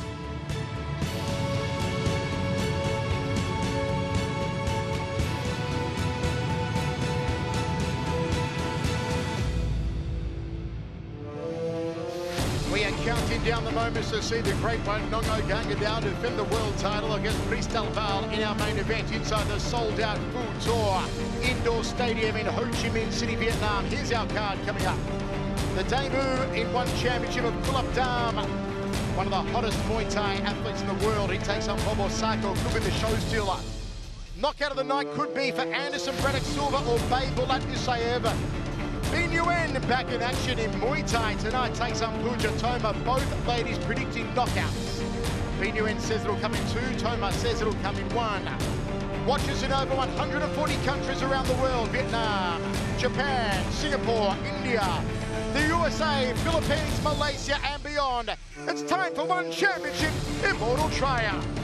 Counting down the moments to see the great one Nong-O Gaiyanghadao defend the world title against Brice Delval in our main event inside the sold-out Full Tour Indoor Stadium in Ho Chi Minh City, Vietnam. Here's our card coming up. The debut in one championship of Kulabdam, one of the hottest Muay Thai athletes in the world. He takes on Bobo Sacko, could be the show stealer. Knockout of the night could be for Anderson Braddock Silva or Bulat Uthai. Nguyen back in action in Muay Thai tonight takes on Puja Toma. Both ladies predicting knockouts. Nguyen says it'll come in 2. Thomas says it'll come in 1. Watchers in over 140 countries around the world: Vietnam, Japan, Singapore, India, the USA, Philippines, Malaysia and beyond. It's time for one championship immortal triumph.